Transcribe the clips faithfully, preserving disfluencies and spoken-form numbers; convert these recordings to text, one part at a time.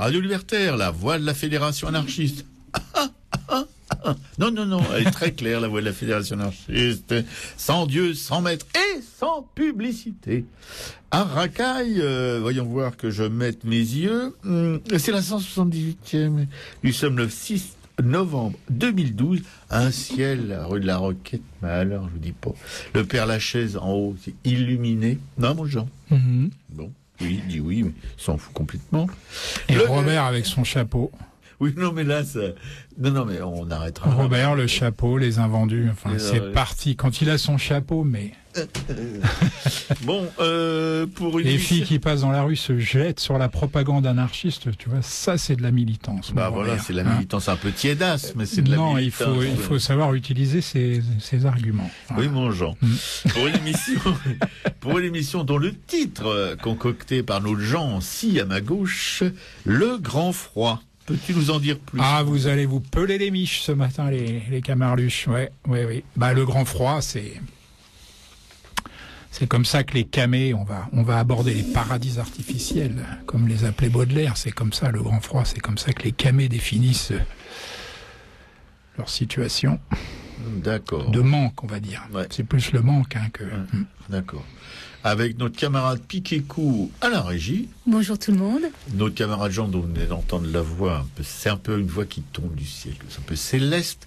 Radio Libertaire, la voix de la Fédération anarchiste. Ah, ah, ah. Non, non, non, elle est très claire, la voix de la Fédération anarchiste. Sans Dieu, sans maître et sans publicité. À Racaille, euh, voyons voir que je mette mes yeux. Hum, c'est la cent soixante-dix-huitième. Nous sommes le six novembre deux mille douze. Un ciel, rue de la Roquette, mais alors, je vous dis pas. Le Père Lachaise en haut, c'est illuminé. Non, mon Jean. Mm-hmm. Bon, oui, il dit oui, mais il s'en fout complètement. Et Le... Robert avec son chapeau. Oui, non, mais là, ça... non, non, mais on arrêtera. Robert, le chapeau, les invendus, enfin, Mais c'est euh... parti. Quand il a son chapeau, mais... Bon, euh, pour une les émission... filles qui passent dans la rue se jettent sur la propagande anarchiste, tu vois, ça c'est de la militance. Bah voilà, Robert, c'est la hein. militance un peu tiédasse, mais c'est de la non, militance. Non, il faut, il faut savoir utiliser ses, ses arguments. Oui, mon Jean. Mm. Pour une émission, pour une émission dont le titre, euh, concocté par nos gens, si à ma gauche, Le Grand Froid. Peux-tu nous en dire plus? Ah, vous allez vous peler les miches ce matin, les, les camarluches. Ouais, ouais, oui. Bah, le Grand Froid, c'est... C'est comme ça que les camés, on va, on va aborder les paradis artificiels, comme les appelait Baudelaire. C'est comme ça, le Grand Froid, c'est comme ça que les camés définissent leur situation. D'accord. De manque, on va dire. Ouais. C'est plus le manque hein, que... Ouais. D'accord. Avec notre camarade Piquet-Cou à la régie. Bonjour tout le monde. Notre camarade Jean, dont vous venez d'entendre la voix, un peu, c'est un peu une voix qui tombe du ciel, c'est un peu céleste.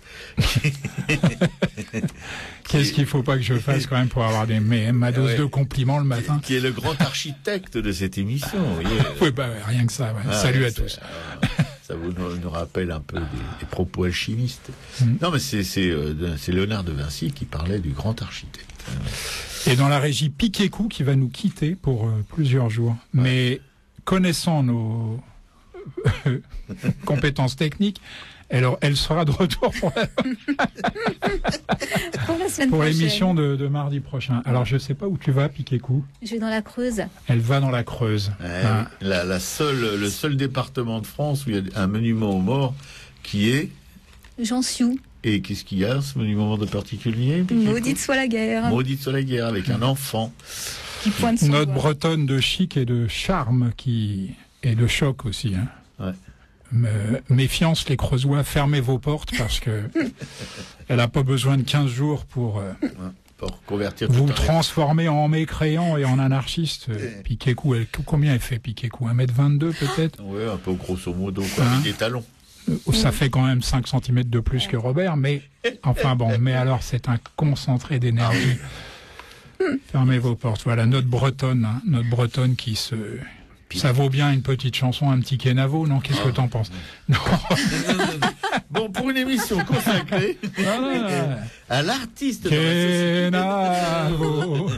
Qu'est-ce qu'il ne faut pas que je fasse quand même pour avoir des, mes, ma dose ouais. de compliments le matin? Qui est le grand architecte de cette émission. Vous voyez. Oui, bah, rien que ça. Ouais. Ah, Salut à tous. Euh, ça vous nous, nous rappelle un peu des, des propos alchimistes. Mm. Non, mais c'est, c'est, euh, c'est Léonard de Vinci qui parlait du grand architecte. Et dans la régie Piquet-Cou qui va nous quitter pour euh, plusieurs jours. Ouais. Mais connaissant nos compétences techniques, alors elle sera de retour pour, la... pour, la semaine pour prochaine. l'émission de, de mardi prochain. Alors je sais pas où tu vas, Piquet-Cou. Je vais dans la Creuse. Elle va dans la Creuse. Ouais, hein. la, la seule, le seul département de France où il y a un monument aux morts qui est Jansiou. Et qu'est-ce qu'il y a, ce monument de particulier? Maudite soit la guerre. Maudite soit la guerre, avec un enfant. Qui pointe son Notre doigt. Bretonne de chic et de charme, qui et de choc aussi. Hein. Ouais. Me... Méfiance, les Creusois, fermez vos portes, parce que elle n'a pas besoin de quinze jours pour... Euh... Ouais. Pour convertir vous transformer en mécréant et en anarchiste. Euh, Piquet-Cou, elle... combien elle fait, Piquet-Cou? un mètre vingt-deux peut-être? Oui, un peu grosso modo, quoi, hein? Avec des talons. Ça fait quand même cinq centimètres de plus que Robert, mais enfin bon, mais alors c'est un concentré d'énergie. Fermez vos portes. Voilà, notre Bretonne, hein, notre Bretonne qui se... Ça vaut bien une petite chanson, un petit Kenavo, non? Qu'est-ce que t'en penses? Non. Bon, pour une émission consacrée à l'artiste Kenavo,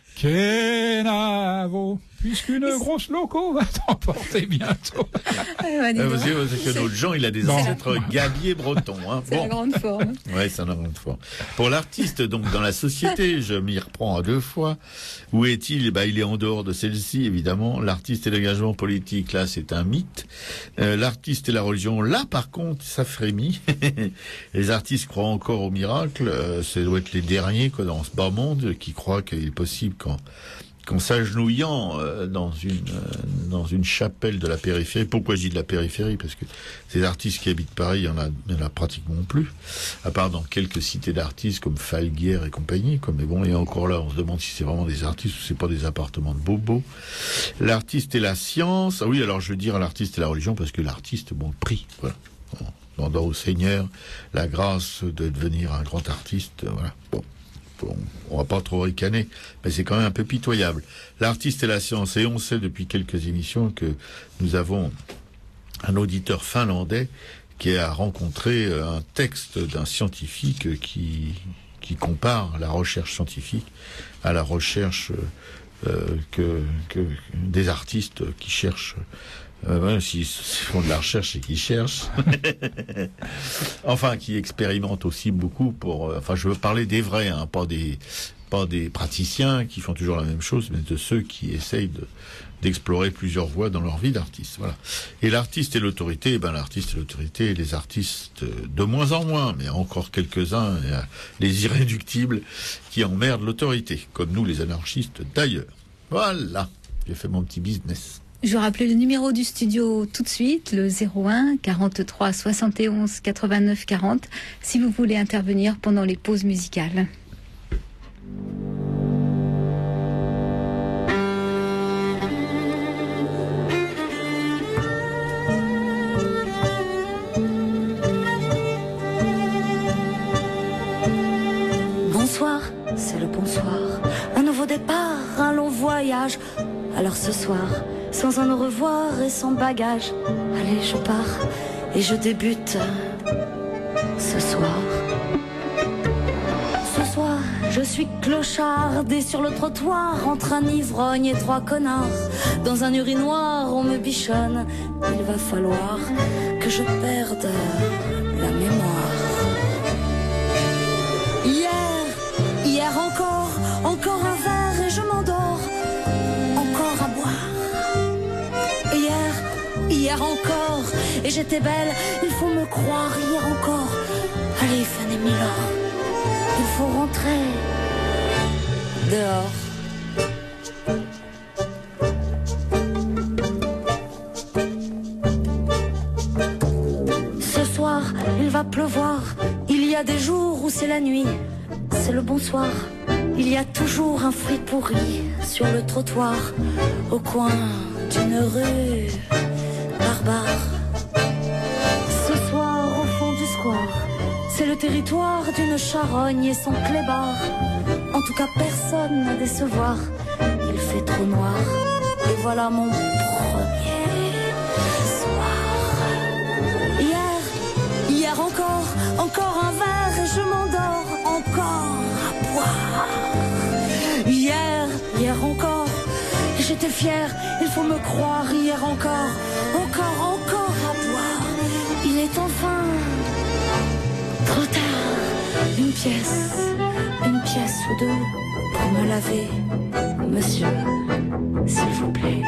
Kenavo, puisqu'une grosse loco va t'emporter bientôt. Ah, vous savez, que notre Jean, il a des ancêtres gabiers bretons. Hein. C'est bon. La grande forme. Oui, c'est la grande forme. Pour l'artiste, donc, dans la société, je m'y reprends à deux fois. Où est-il? Bah, il est en dehors de celle-ci, évidemment. L'artiste et l'engagement politique, là, c'est un mythe. Euh, l'artiste et la religion, là, par contre, ça frémit. Les artistes croient encore au miracle. Euh, ça doit être les derniers, quoi, dans ce bas monde, qui croient qu'il est possible qu'en qu'en s'agenouillant euh, dans une euh, dans une chapelle de la périphérie. Pourquoi je dis de la périphérie? Parce que ces artistes qui habitent Paris, il y en a, il y en a pratiquement plus, à part dans quelques cités d'artistes comme Falguière et compagnie. Comme mais bon, et encore là, on se demande si c'est vraiment des artistes ou c'est pas des appartements de bobos. L'artiste et la science. Ah oui, alors je veux dire l'artiste et la religion parce que l'artiste, bon, le prix, voilà. On demande au Seigneur la grâce de devenir un grand artiste, voilà. Bon. Bon, on va pas trop ricaner, mais c'est quand même un peu pitoyable. L'artiste et la science, et on sait depuis quelques émissions que nous avons un auditeur finlandais qui a rencontré un texte d'un scientifique qui, qui compare la recherche scientifique à la recherche euh, que, que des artistes qui cherchent. Euh, ouais, s'ils font de la recherche et qu'ils cherchent, enfin, qui expérimentent aussi beaucoup pour. Euh, enfin, je veux parler des vrais, hein, pas des, pas des praticiens qui font toujours la même chose, mais de ceux qui essayent de d'explorer plusieurs voies dans leur vie d'artiste. Voilà. Et l'artiste et l'autorité, eh ben l'artiste et l'autorité, les artistes de moins en moins, mais encore quelques-uns, les irréductibles qui emmerdent l'autorité, comme nous les anarchistes d'ailleurs. Voilà, j'ai fait mon petit business. Je rappelle le numéro du studio tout de suite, le zéro un quarante-trois soixante et onze quatre-vingt-neuf quarante, si vous voulez intervenir pendant les pauses musicales. Bonsoir, c'est le bonsoir. Un nouveau départ, un long voyage. Alors ce soir, sans un au revoir et sans bagage, allez, je pars et je débute ce soir. Ce soir, je suis clocharde et sur le trottoir, entre un ivrogne et trois connards. Dans un urinoir, on me bichonne. Il va falloir que je perde la mémoire. Hier, hier encore, encore un verre et je m'endors. Encore à boire. Hier, hier encore, et j'étais belle, il faut me croire, hier encore. Allez, Fanny Milord, il faut rentrer dehors. Ce soir, il va pleuvoir, il y a des jours où c'est la nuit, c'est le bonsoir. Il y a toujours un fruit pourri sur le trottoir, au coin d'une rue barbare. Ce soir, au fond du square, c'est le territoire d'une charogne et son clébard. En tout cas, personne n'a décevoir, il fait trop noir. Et voilà mon premier soir. Hier, hier encore, encore un verre et je m'endors. Encore à boire. Hier, hier encore, j'étais fière, il faut me croire. Hier encore, encore, encore à boire. Il est enfin trop tard. Une pièce, une pièce ou deux pour me laver, monsieur, s'il vous plaît.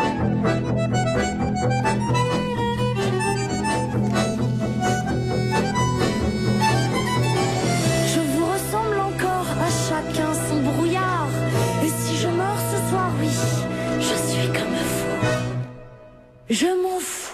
Je vous ressemble encore, à chacun son brouillard. Et si je meurs ce soir, oui, je suis comme un fou. Je m'en fous.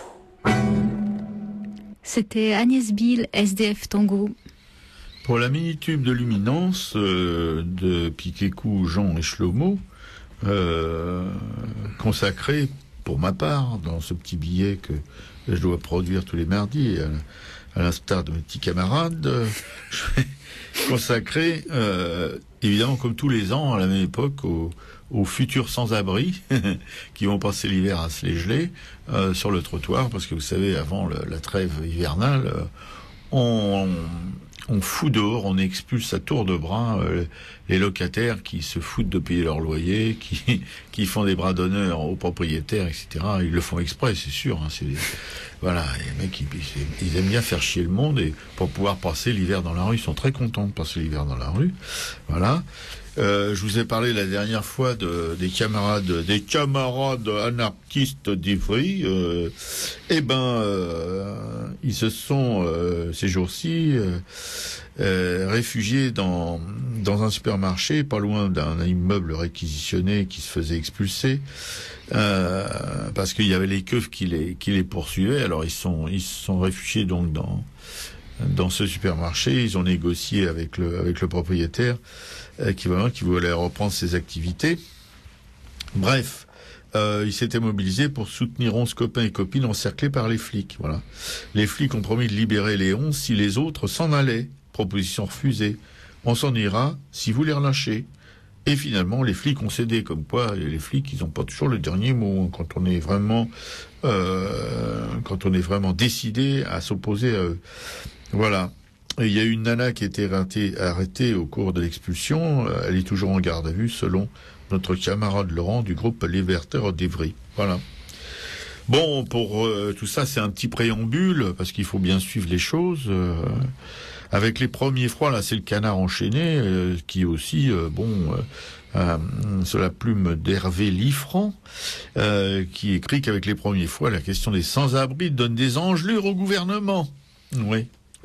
C'était Agnès Bill, S D F Tango. Pour la mini-tube de luminance euh, de Piquet-Cou, Jean et Shlomo, euh, consacré, pour ma part, dans ce petit billet que je dois produire tous les mardis, à, à l'instar de mes petits camarades, euh, je vais consacrer, euh, évidemment, comme tous les ans, à la même époque, aux, aux futurs sans-abri qui vont passer l'hiver à se les geler euh, sur le trottoir, parce que vous savez, avant le, la trêve hivernale, euh, on... on fout dehors, on expulse à tour de bras euh, les locataires qui se foutent de payer leur loyer, qui qui font des bras d'honneur aux propriétaires, et cetera. Ils le font exprès, c'est sûr. Hein, c'est des... Voilà, les mecs, ils, ils aiment bien faire chier le monde et pour pouvoir passer l'hiver dans la rue, ils sont très contents de passer l'hiver dans la rue. Voilà. Euh, je vous ai parlé la dernière fois de, des camarades, des camarades anarchistes d'Ivry. Euh, eh ben, euh, ils se sont euh, ces jours-ci euh, euh, réfugiés dans dans un supermarché, pas loin d'un immeuble réquisitionné qui se faisait expulser, euh, parce qu'il y avait les keufs qui les qui les poursuivaient. Alors ils sont ils se sont réfugiés donc dans dans ce supermarché. Ils ont négocié avec le avec le propriétaire euh, qui vraiment qui voulait reprendre ses activités. Bref, euh, ils s'étaient mobilisés pour soutenir onze copains et copines encerclés par les flics. Voilà, les flics ont promis de libérer les onze si les autres s'en allaient. Proposition refusée. On s'en ira si vous les relâchez. Et finalement, les flics ont cédé, comme quoi les flics, ils n'ont pas toujours le dernier mot quand on est vraiment, euh, quand on est vraiment décidé à s'opposer à eux. Voilà. Et il y a une nana qui a été arrêtée, arrêtée au cours de l'expulsion. Elle est toujours en garde à vue, selon notre camarade Laurent du groupe Les Libertaires d'Ivry. Voilà. Bon, pour euh, tout ça, c'est un petit préambule, parce qu'il faut bien suivre les choses. Euh, avec les premiers froids, là, c'est le Canard enchaîné, euh, qui aussi, euh, bon, euh, euh, sur la plume d'Hervé Liffrand, euh, qui écrit qu'avec les premiers froids, la question des sans-abri donne des engelures au gouvernement. Oui.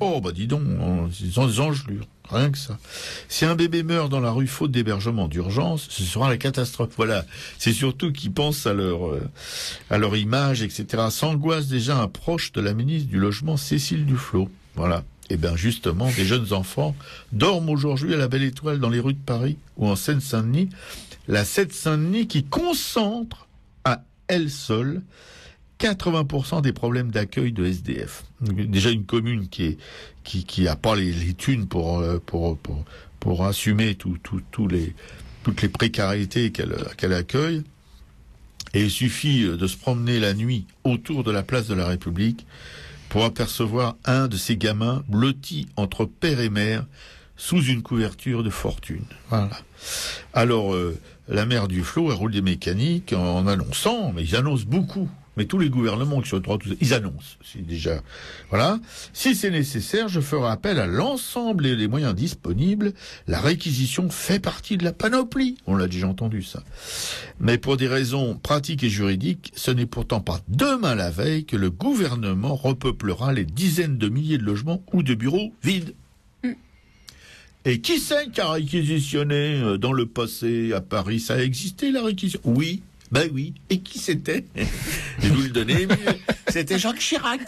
Oh, bah dis donc, sans des engelures, rien que ça. Si un bébé meurt dans la rue faute d'hébergement d'urgence, ce sera la catastrophe. Voilà, c'est surtout qu'ils pensent à leur, euh, à leur image, et cetera. S'angoisse déjà un proche de la ministre du Logement, Cécile Duflot. Voilà. Et bien justement, des jeunes enfants dorment aujourd'hui à la Belle Étoile dans les rues de Paris ou en Seine-Saint-Denis. La Seine-Saint-Denis qui concentre à elle seule quatre-vingts pour cent des problèmes d'accueil de S D F. Déjà une commune qui est qui qui a pas les, les thunes pour pour pour pour assumer tout tout tous les toutes les précarités qu'elle qu'elle accueille. Et il suffit de se promener la nuit autour de la place de la République pour apercevoir un de ces gamins blottis entre père et mère sous une couverture de fortune. Voilà. Alors euh, la mère Duflot, elle roule des mécaniques en annonçant, mais ils annoncent beaucoup. Mais tous les gouvernements qui sont droits, ils annoncent. C'est déjà, voilà. Si c'est nécessaire, je ferai appel à l'ensemble et les moyens disponibles. La réquisition fait partie de la panoplie. On l'a déjà entendu, ça. Mais pour des raisons pratiques et juridiques, ce n'est pourtant pas demain la veille que le gouvernement repeuplera les dizaines de milliers de logements ou de bureaux vides. Mm. Et qui c'est qui a réquisitionné dans le passé à Paris? Ça a existé, la réquisition? Oui. Ben oui. Et qui c'était? Je vous le donnais mieux. C'était Jacques Chirac.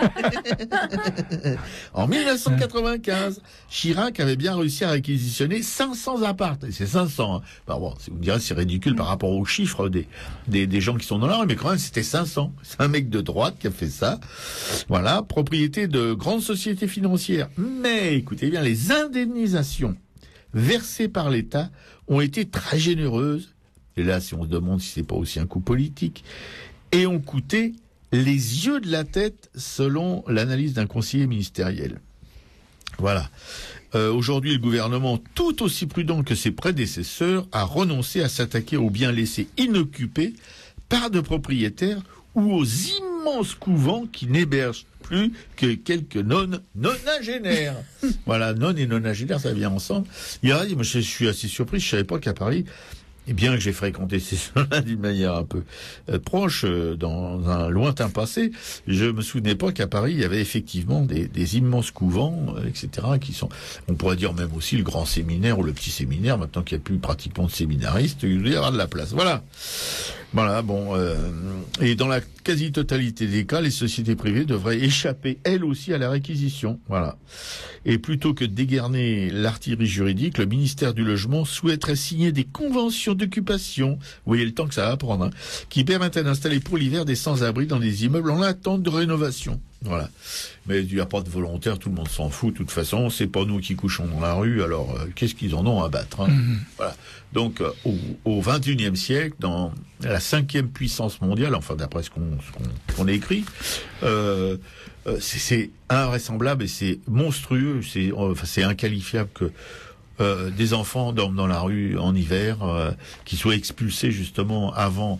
En mille neuf cent quatre-vingt-quinze, Chirac avait bien réussi à réquisitionner cinq cents apparts. Et c'est cinq cents. Hein. Ben bon, vous me direz, c'est ridicule par rapport aux chiffres des, des, des gens qui sont dans la rue, mais quand même, c'était cinq cents. C'est un mec de droite qui a fait ça. Voilà, propriété de grandes sociétés financières. Mais, écoutez bien, les indemnisations versées par l'État ont été très généreuses. Et là, si on se demande si c'est pas aussi un coup politique, et ont coûté les yeux de la tête selon l'analyse d'un conseiller ministériel. Voilà. Euh, aujourd'hui, le gouvernement, tout aussi prudent que ses prédécesseurs, a renoncé à s'attaquer aux biens laissés inoccupés par de propriétaires ou aux immenses couvents qui n'hébergent plus que quelques nonnes nonagénaires. Voilà, nonnes et nonagénaires, ça vient ensemble. Il y a, moi, je suis assez surpris, je savais pas qu'à Paris, et bien que j'ai fréquenté ces gens-là d'une manière un peu euh, proche, euh, dans un lointain passé, je me souvenais pas qu'à Paris, il y avait effectivement des, des immenses couvents, euh, et cetera, qui sont, on pourrait dire même aussi le grand séminaire ou le petit séminaire, maintenant qu'il n'y a plus pratiquement de séminaristes, il doit y avoir de la place. Voilà. Voilà, bon, euh, et dans la quasi-totalité des cas, les sociétés privées devraient échapper, elles aussi, à la réquisition. Voilà. Et plutôt que de déguerner l'artillerie juridique, le ministère du Logement souhaiterait signer des conventions d'occupation, vous voyez le temps que ça va prendre, hein, qui permettraient d'installer pour l'hiver des sans-abri dans des immeubles en attente de rénovation. Voilà. Mais il n'y a pas de volontaire, tout le monde s'en fout, de toute façon, c'est pas nous qui couchons dans la rue, alors euh, qu'est-ce qu'ils en ont à battre, hein. Mmh. Voilà. Donc, euh, au, au vingt et unième siècle, dans la cinquième puissance mondiale, enfin d'après ce qu'on, ce qu'on, qu'on écrit, euh, euh, c'est, c'est invraisemblable et c'est monstrueux, c'est, euh, enfin, c'est inqualifiable que euh, des enfants dorment dans la rue en hiver, euh, qui soient expulsés justement avant...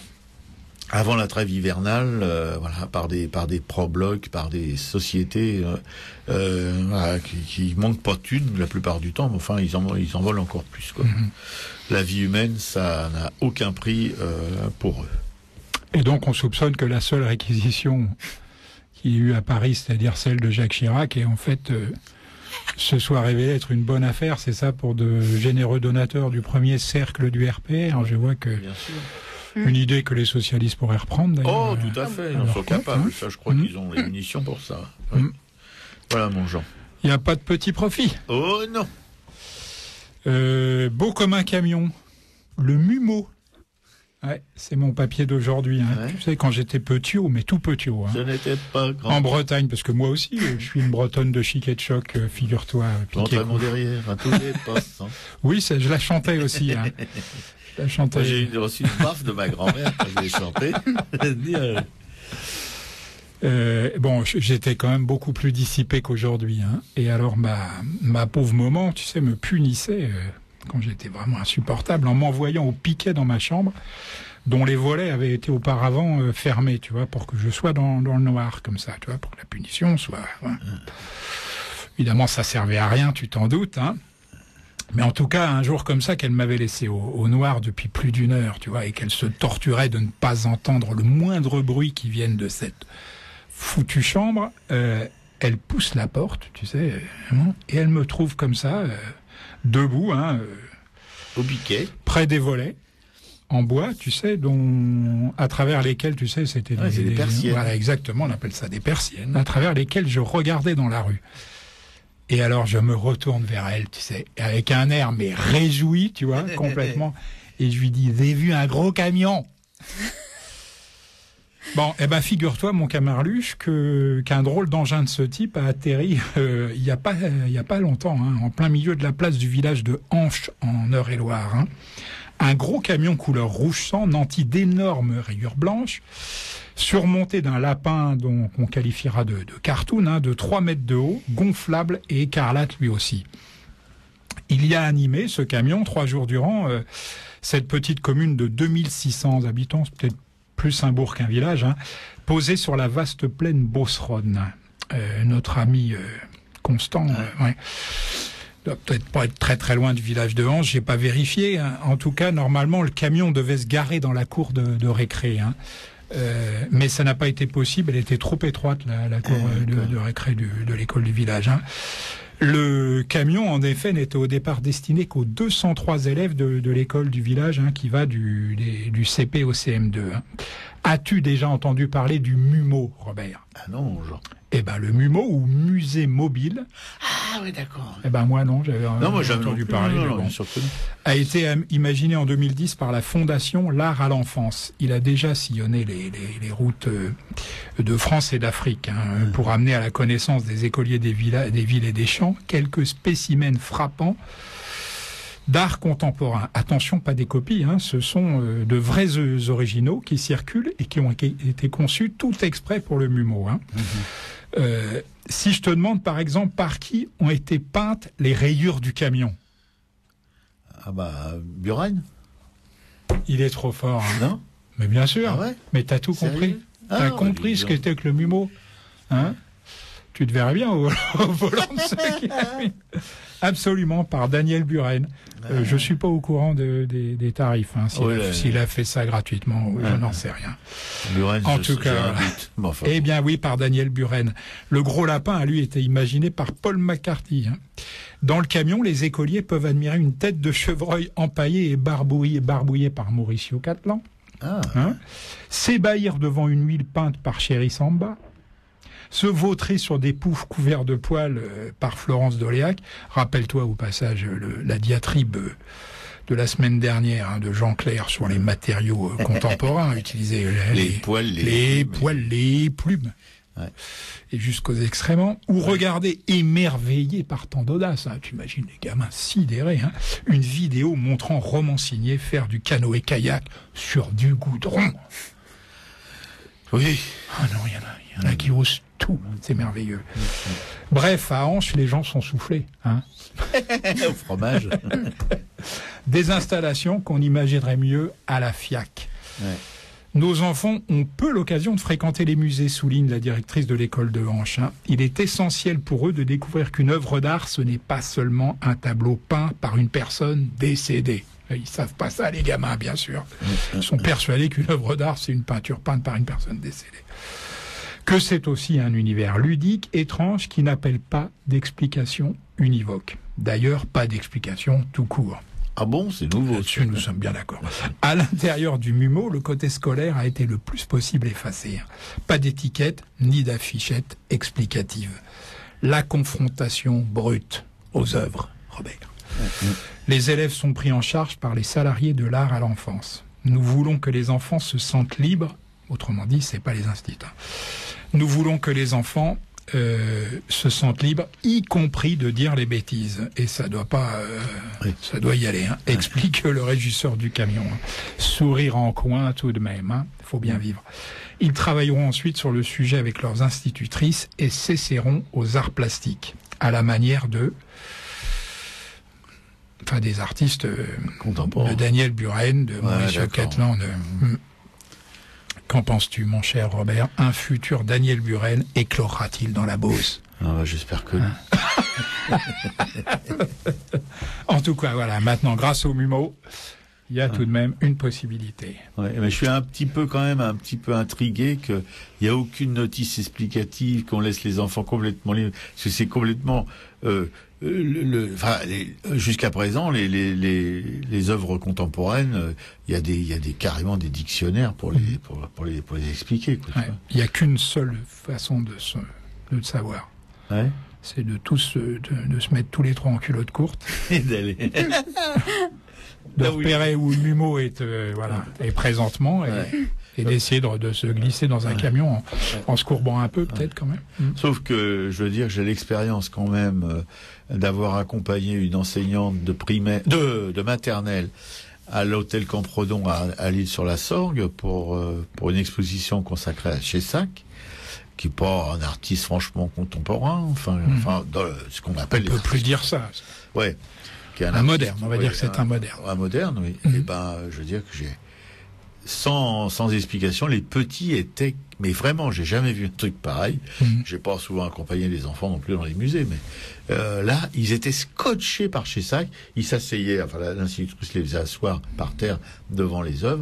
avant la trêve hivernale, euh, voilà, par des par des pro-blocs, par des sociétés euh, euh, voilà, qui, qui manquent pas de thunes la plupart du temps, mais enfin ils en ils en volent encore plus, quoi. Mm-hmm. La vie humaine, ça n'a aucun prix euh, pour eux. Et donc on soupçonne que la seule réquisition qu'il y a eu à Paris, c'est-à-dire celle de Jacques Chirac, et en fait euh, se soit révélée être une bonne affaire, c'est ça, pour de généreux donateurs du premier cercle du R P R. Alors je vois que bien sûr. Une idée que les socialistes pourraient reprendre, d'ailleurs. Oh, tout à fait, ils en sont capables. Hein. Ça, je crois mmh. qu'ils ont les munitions pour ça. Ouais. Mmh. Voilà, mon Jean. Il n'y a pas de petit profit. Oh, non. Euh, beau comme un camion. Le Mumo. Ouais, c'est mon papier d'aujourd'hui. Hein. Ouais. Tu sais, quand j'étais petit, mais tout petit. Hein. Je n'étais pas grand. En Bretagne, parce que moi aussi, je suis une Bretonne de chic et de choc, figure-toi. J'entrais mon derrière, à tous les postes. Hein. Oui, c'est, je la chantais aussi. Hein. Moi, j'ai reçu une baffe de ma grand-mère quand je l'ai chanté. euh, bon, j'étais quand même beaucoup plus dissipé qu'aujourd'hui. Hein. Et alors, ma, ma pauvre maman, tu sais, me punissait euh, quand j'étais vraiment insupportable en m'envoyant au piquet dans ma chambre, dont les volets avaient été auparavant euh, fermés, tu vois, pour que je sois dans, dans le noir, comme ça, tu vois, pour que la punition soit... Ouais. Évidemment, ça servait à rien, tu t'en doutes, hein. Mais en tout cas, un jour comme ça, qu'elle m'avait laissé au, au noir depuis plus d'une heure, tu vois, et qu'elle se torturait de ne pas entendre le moindre bruit qui vienne de cette foutue chambre, euh, elle pousse la porte, tu sais, euh, et elle me trouve comme ça, euh, debout, hein, euh, au piquet, près des volets, en bois, tu sais, dont, à travers lesquels, tu sais, c'était ouais, des, des, des persiennes. Voilà, exactement, on appelle ça des persiennes, à travers lesquelles je regardais dans la rue. Et alors, je me retourne vers elle, tu sais, avec un air, mais réjoui, tu vois, complètement. Et je lui dis, j'ai vu un gros camion. Bon, eh ben, figure-toi, mon camarluche, que, qu'un drôle d'engin de ce type a atterri, euh, il y a pas, il y a pas longtemps, hein, en plein milieu de la place du village de Hanche, en Eure-et-Loire, hein. Un gros camion couleur rouge sang, nanti d'énormes rayures blanches, surmonté d'un lapin dont qu'on qualifiera de, de cartoon, hein, de trois mètres de haut, gonflable et écarlate lui aussi. Il y a animé, ce camion, trois jours durant, euh, cette petite commune de deux mille six cents habitants, c'est peut-être plus un bourg qu'un village, hein, posé sur la vaste plaine Beauceronne. Euh, notre ami euh, Constant, euh, ouais. doit peut-être pas être très très loin du village de Hanche, j'ai pas vérifié. Hein. En tout cas, normalement, le camion devait se garer dans la cour de, de récré. Hein. Euh, mais ça n'a pas été possible, elle était trop étroite, la, la cour euh, de, de récré du, de l'école du village. Hein. Le camion, en effet, n'était au départ destiné qu'aux deux cent trois élèves de, de l'école du village, hein, qui va du, des, du C P au C M deux. Hein. As-tu déjà entendu parler du MUMO, Robert? Ah non, genre. Eh ben, le MUMO, ou musée mobile. Ah oui, d'accord. Eh ben, moi, non, j'avais non, moi, j'avais entendu non plus, parler. Non, non, bon. bien sûr que non. A été euh, imaginé en deux mille dix par la Fondation L'Art à l'Enfance. Il a déjà sillonné les, les, les routes euh, de France et d'Afrique, hein, mmh. pour amener à la connaissance des écoliers des, villas, des villes et des champs quelques spécimens frappants d'art contemporain. Attention, pas des copies, hein, ce sont euh, de vrais euh, originaux qui circulent et qui ont été conçus tout exprès pour le MUMO. Hein. Mmh. Euh, si je te demande par exemple par qui ont été peintes les rayures du camion. Ah bah, Buren. Il est trop fort. Hein. Non. Mais bien sûr. Ah ouais. Mais t'as tout Sérieux? compris. Ah, t'as bah, compris ce qu'était que le MUMO. Hein? Tu te verrais bien au, au volant de ce camion. Absolument, par Daniel Buren. Euh, je suis pas au courant de, des, des tarifs. Hein, s'il, ouais, a, s'il a fait ça gratuitement, ouais, je n'en sais rien. Buren, en je, tout cas, bon, enfin, eh bien oui, par Daniel Buren. Le gros lapin a lui été imaginé par Paul McCarthy. Hein. Dans le camion, les écoliers peuvent admirer une tête de chevreuil empaillée et barbouillée, barbouillée par Mauricio Catlan. Ah. Hein, s'ébahir devant une huile peinte par Chéri Samba. Se vautrer sur des poufs couverts de poils euh, par Florence Doléac. Rappelle-toi au passage le, la diatribe euh, de la semaine dernière, hein, de Jean Clair sur les matériaux euh, contemporains utilisés. Les, les poils, les, les plumes. poils, les plumes. Ouais. Et jusqu'aux excréments. Ou ouais. Regarder, émerveillé par tant d'audace, hein, tu imagines les gamins sidérés, hein, une vidéo montrant Romancinier faire du canoë-kayak sur du goudron. Oui. Ah non, il y en a, il y en a qui osent tout, c'est merveilleux. Bref, à Hanche, les gens sont soufflés. Hein. Au fromage. Des installations qu'on imaginerait mieux à la F I A C. Ouais. Nos enfants ont peu l'occasion de fréquenter les musées, souligne la directrice de l'école de Hanche. Hein. Il est essentiel pour eux de découvrir qu'une œuvre d'art, ce n'est pas seulement un tableau peint par une personne décédée. Ils savent pas ça, les gamins, bien sûr. Ils sont persuadés qu'une œuvre d'art, c'est une peinture peinte par une personne décédée. Que c'est aussi un univers ludique, étrange, qui n'appelle pas d'explication univoque. D'ailleurs, pas d'explication tout court. Ah bon, c'est nouveau. Là-dessus, nous sommes bien d'accord. À l'intérieur du MUMO, le côté scolaire a été le plus possible effacé. Pas d'étiquette, ni d'affichette explicative. La confrontation brute aux œuvres, Robert. Les élèves sont pris en charge par les salariés de l'art à l'enfance. Nous voulons que les enfants se sentent libres. Autrement dit, c'est pas les instituts. Hein. Nous voulons que les enfants euh, se sentent libres, y compris de dire les bêtises. Et ça doit pas, euh, oui. ça doit y aller. Hein. Oui. Explique le régisseur du camion. Hein. Sourire en coin tout de même. Hein. Faut bien vivre. Ils travailleront ensuite sur le sujet avec leurs institutrices et s'essaieront aux arts plastiques, à la manière de, enfin, des artistes euh, contemporains, de Daniel Buren, de ouais, Mauricio Catlan. De, mmh. Qu'en penses-tu, mon cher Robert? Un futur Daniel Buren éclorera-t-il dans la Beauce? Ah, j'espère que non. En tout cas, voilà, maintenant, grâce au MUMO, il y a tout de même une possibilité. Ouais, mais je suis un petit peu quand même un petit peu intrigué qu'il n'y a aucune notice explicative, qu'on laisse les enfants complètement libres, parce que c'est complètement euh, le, le, enfin, les, jusqu'à présent les les les, les œuvres contemporaines, il y a des il y a des carrément des dictionnaires pour les pour, pour les pour les expliquer. Quoi, ouais, il n'y a qu'une seule façon de se de le savoir. Ouais. C'est de tous de, de se mettre tous les trois en culotte courte et d'aller. de repérer où Mumo est, euh, voilà, est présentement et, ouais. et d'essayer de, de se glisser dans un ouais. camion en, en se courbant un peu, peut-être, ouais. quand même. Mmh. Sauf que, je veux dire, j'ai l'expérience quand même euh, d'avoir accompagné une enseignante de primaire, de, de maternelle à l'hôtel Campredon à, à l'Île-sur-la-Sorgue pour, euh, pour une exposition consacrée à Chessac, qui n'est pas un artiste franchement contemporain, enfin, mmh. enfin dans le, ce qu'on appelle... On ne peut plus dire ça. Ouais. Un, un moderne, on va ouais, dire que c'est un, un moderne. Un moderne, oui. Mm-hmm. Et ben, je veux dire que j'ai, sans, sans explication, les petits étaient, mais vraiment, j'ai jamais vu un truc pareil. Mm-hmm. J'ai pas souvent accompagné les enfants non plus dans les musées, mais euh, là, ils étaient scotchés par Chessac. Ils s'asseyaient, enfin, l'institutrice les faisait asseoir par terre devant les œuvres.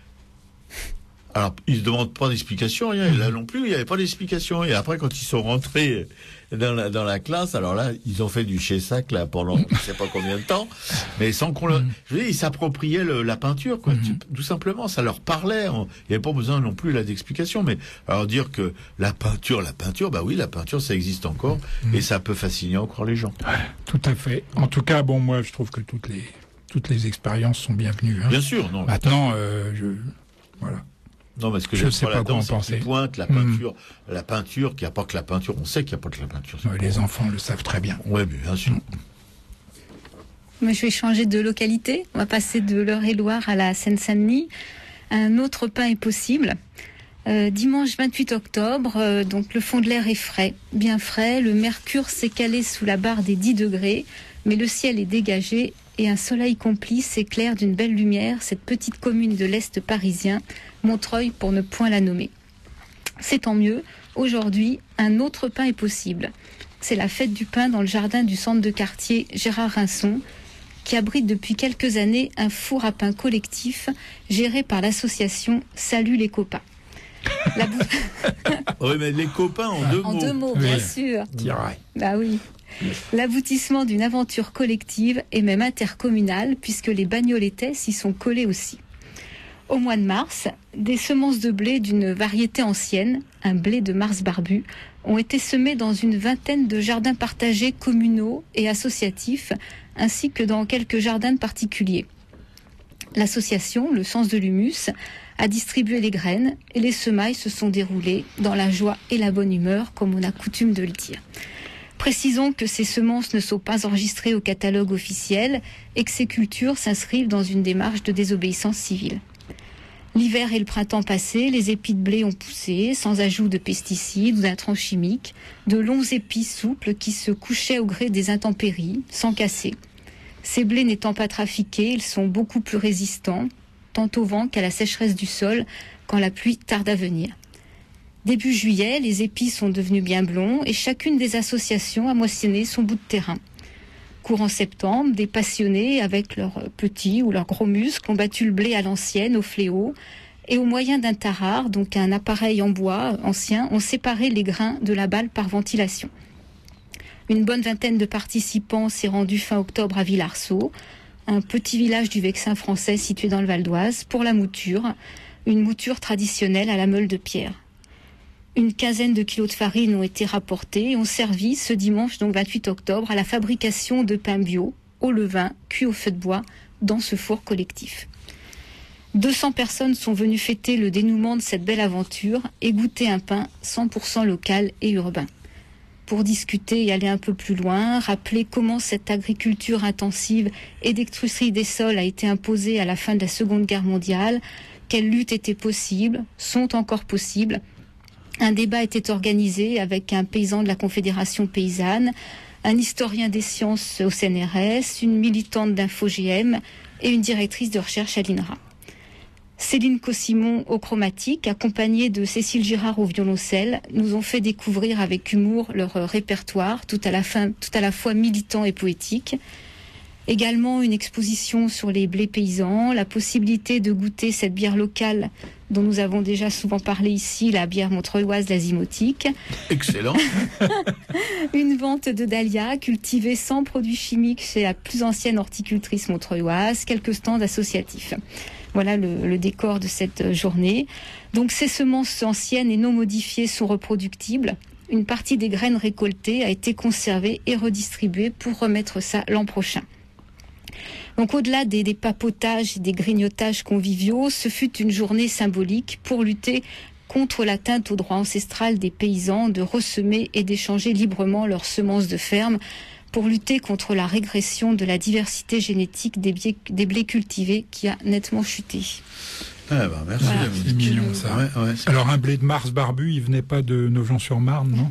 Alors, ils ne demandent pas d'explication, rien. Là non plus, il n'y avait pas d'explication. Et après, quand ils sont rentrés dans la, dans la classe, alors là, ils ont fait du Chessac, là, pendant je ne sais pas combien de temps, mais sans qu'on le... Je veux dire, ils s'appropriaient le, la peinture, quoi. Mm-hmm. Tout simplement, ça leur parlait. Il n'y avait pas besoin non plus, là, d'explication. Mais alors dire que la peinture, la peinture, bah oui, la peinture, ça existe encore. Mm-hmm. Et ça peut fasciner encore les gens. Ouais, tout à fait. En tout cas, bon, moi, je trouve que toutes les, toutes les expériences sont bienvenues. Hein. Bien sûr, non. Maintenant, euh, je... Voilà. Non, parce que je ne sais pas quoi en penser. Pointe la peinture, mmh. la peinture, qu'il n'y a pas que la peinture. On sait qu'il n'y a pas que la peinture. Ouais, les enfants le savent très bien. Oui, bien sûr. Mmh. Mais je vais changer de localité. On va passer de l'Eure-et-Loire à la Seine-Saint-Denis. Un autre pain est possible. Euh, dimanche vingt-huit octobre, euh, donc le fond de l'air est frais, bien frais. Le mercure s'est calé sous la barre des dix degrés, mais le ciel est dégagé et un soleil complice éclaire d'une belle lumière cette petite commune de l'Est parisien, Montreuil pour ne point la nommer. C'est tant mieux, aujourd'hui, un autre pain est possible. C'est la fête du pain dans le jardin du centre de quartier Gérard Rinson, qui abrite depuis quelques années un four à pain collectif géré par l'association Salut les copains. La bou... oui, mais les copains en deux en mots. En deux mots, oui. bien sûr. Tiraille. Bah oui. L'aboutissement d'une aventure collective et même intercommunale, puisque les bagnoletais s'y sont collés aussi. Au mois de mars, des semences de blé d'une variété ancienne, un blé de Mars barbu, ont été semées dans une vingtaine de jardins partagés communaux et associatifs, ainsi que dans quelques jardins particuliers. L'association, le Sens de l'Humus, a distribué les graines et les semailles se sont déroulées dans la joie et la bonne humeur, comme on a coutume de le dire. Précisons que ces semences ne sont pas enregistrées au catalogue officiel et que ces cultures s'inscrivent dans une démarche de désobéissance civile. L'hiver et le printemps passé, les épis de blé ont poussé, sans ajout de pesticides ou d'intrants chimiques, de longs épis souples qui se couchaient au gré des intempéries, sans casser. Ces blés n'étant pas trafiqués, ils sont beaucoup plus résistants, tant au vent qu'à la sécheresse du sol, quand la pluie tarde à venir. Début juillet, les épis sont devenus bien blonds et chacune des associations a moissonné son bout de terrain. Courant septembre, des passionnés, avec leurs petits ou leurs gros muscles, ont battu le blé à l'ancienne, au fléau, et au moyen d'un tarare, donc un appareil en bois ancien, ont séparé les grains de la balle par ventilation. Une bonne vingtaine de participants s'est rendue fin octobre à Villarceau, un petit village du Vexin français situé dans le Val d'Oise, pour la mouture, une mouture traditionnelle à la meule de pierre. Une quinzaine de kilos de farine ont été rapportés et ont servi ce dimanche, donc vingt-huit octobre, à la fabrication de pain bio, au levain, cuit au feu de bois, dans ce four collectif. deux cents personnes sont venues fêter le dénouement de cette belle aventure et goûter un pain cent pour cent local et urbain. Pour discuter et aller un peu plus loin, rappeler comment cette agriculture intensive et d'extrusserie des sols a été imposée à la fin de la Seconde Guerre mondiale, quelles luttes étaient possibles, sont encore possibles. Un débat était organisé avec un paysan de la Confédération paysanne, un historien des sciences au C N R S, une militante d'Info-G M et une directrice de recherche à l'I N R A. Céline Cossimon au chromatique, accompagnée de Cécile Girard au violoncelle, nous ont fait découvrir avec humour leur répertoire, tout à la, fin, tout à la fois militant et poétique. Également une exposition sur les blés paysans, la possibilité de goûter cette bière locale dont nous avons déjà souvent parlé ici, la bière montreuilloise, la Zymotique. Excellent. Une vente de dahlias cultivées sans produits chimiques chez la plus ancienne horticultrice montreuilloise, quelques stands associatifs. Voilà le, le décor de cette journée. Donc ces semences anciennes et non modifiées sont reproductibles. Une partie des graines récoltées a été conservée et redistribuée pour remettre ça l'an prochain. Donc au-delà des, des papotages et des grignotages conviviaux, ce fut une journée symbolique pour lutter contre l'atteinte au droit ancestral des paysans de ressemer et d'échanger librement leurs semences de ferme, pour lutter contre la régression de la diversité génétique des, biais, des blés cultivés qui a nettement chuté. Ah bah merci, voilà. C'est mignon ça. Ouais, ouais, c'est... Alors un blé de Mars barbu, il venait pas de Nogent-sur-Marne, non?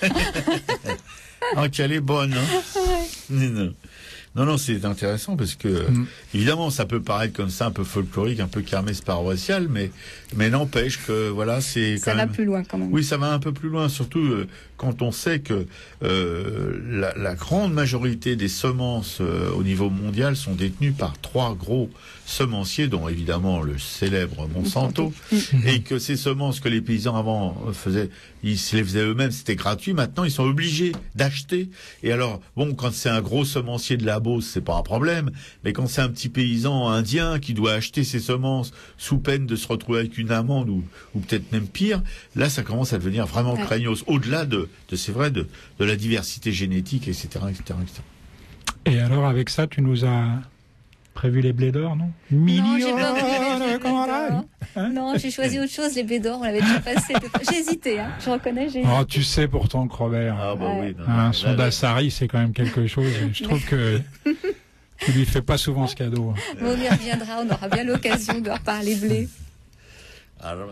Ah, qu'elle est bonne, hein. Ouais. Non. Non, non, c'est intéressant parce que, mmh. évidemment, ça peut paraître comme ça un peu folklorique, un peu kermesse paroissiale, mais, mais n'empêche que, voilà, c'est quand ça même... va plus loin quand même. Oui, ça va un peu plus loin, surtout euh, quand on sait que euh, la, la grande majorité des semences euh, au niveau mondial sont détenues par trois gros semenciers, dont évidemment le célèbre Monsanto, Monsanto. Mmh. Et que ces semences que les paysans avant faisaient, ils se les faisaient eux-mêmes, c'était gratuit. Maintenant, ils sont obligés d'acheter. Et alors, bon, quand c'est un gros semencier de la Beauce, c'est pas un problème. Mais quand c'est un petit paysan indien qui doit acheter ses semences sous peine de se retrouver avec une amende ou, ou peut-être même pire, là, ça commence à devenir vraiment ouais. craignos. Au-delà de, de c'est vrai, de, de la diversité génétique, et cetera, et cetera, et cetera. Et alors, avec ça, tu nous as prévu les blés d'or, non? Non, j'ai pas prévu les blés d'or. Hein? Non, j'ai choisi autre chose, les blés d'or, on l'avait déjà passé. J'ai hésité, hein. Je reconnais, j'ai hésité. Oh, tu sais pourtant que Robert, ah, bah ouais. oui, non, un son d'Assari, c'est quand même quelque chose. Je trouve que tu lui fais pas souvent ce cadeau. Hein. Bon, on y reviendra, on aura bien l'occasion de reparler blé. Alors...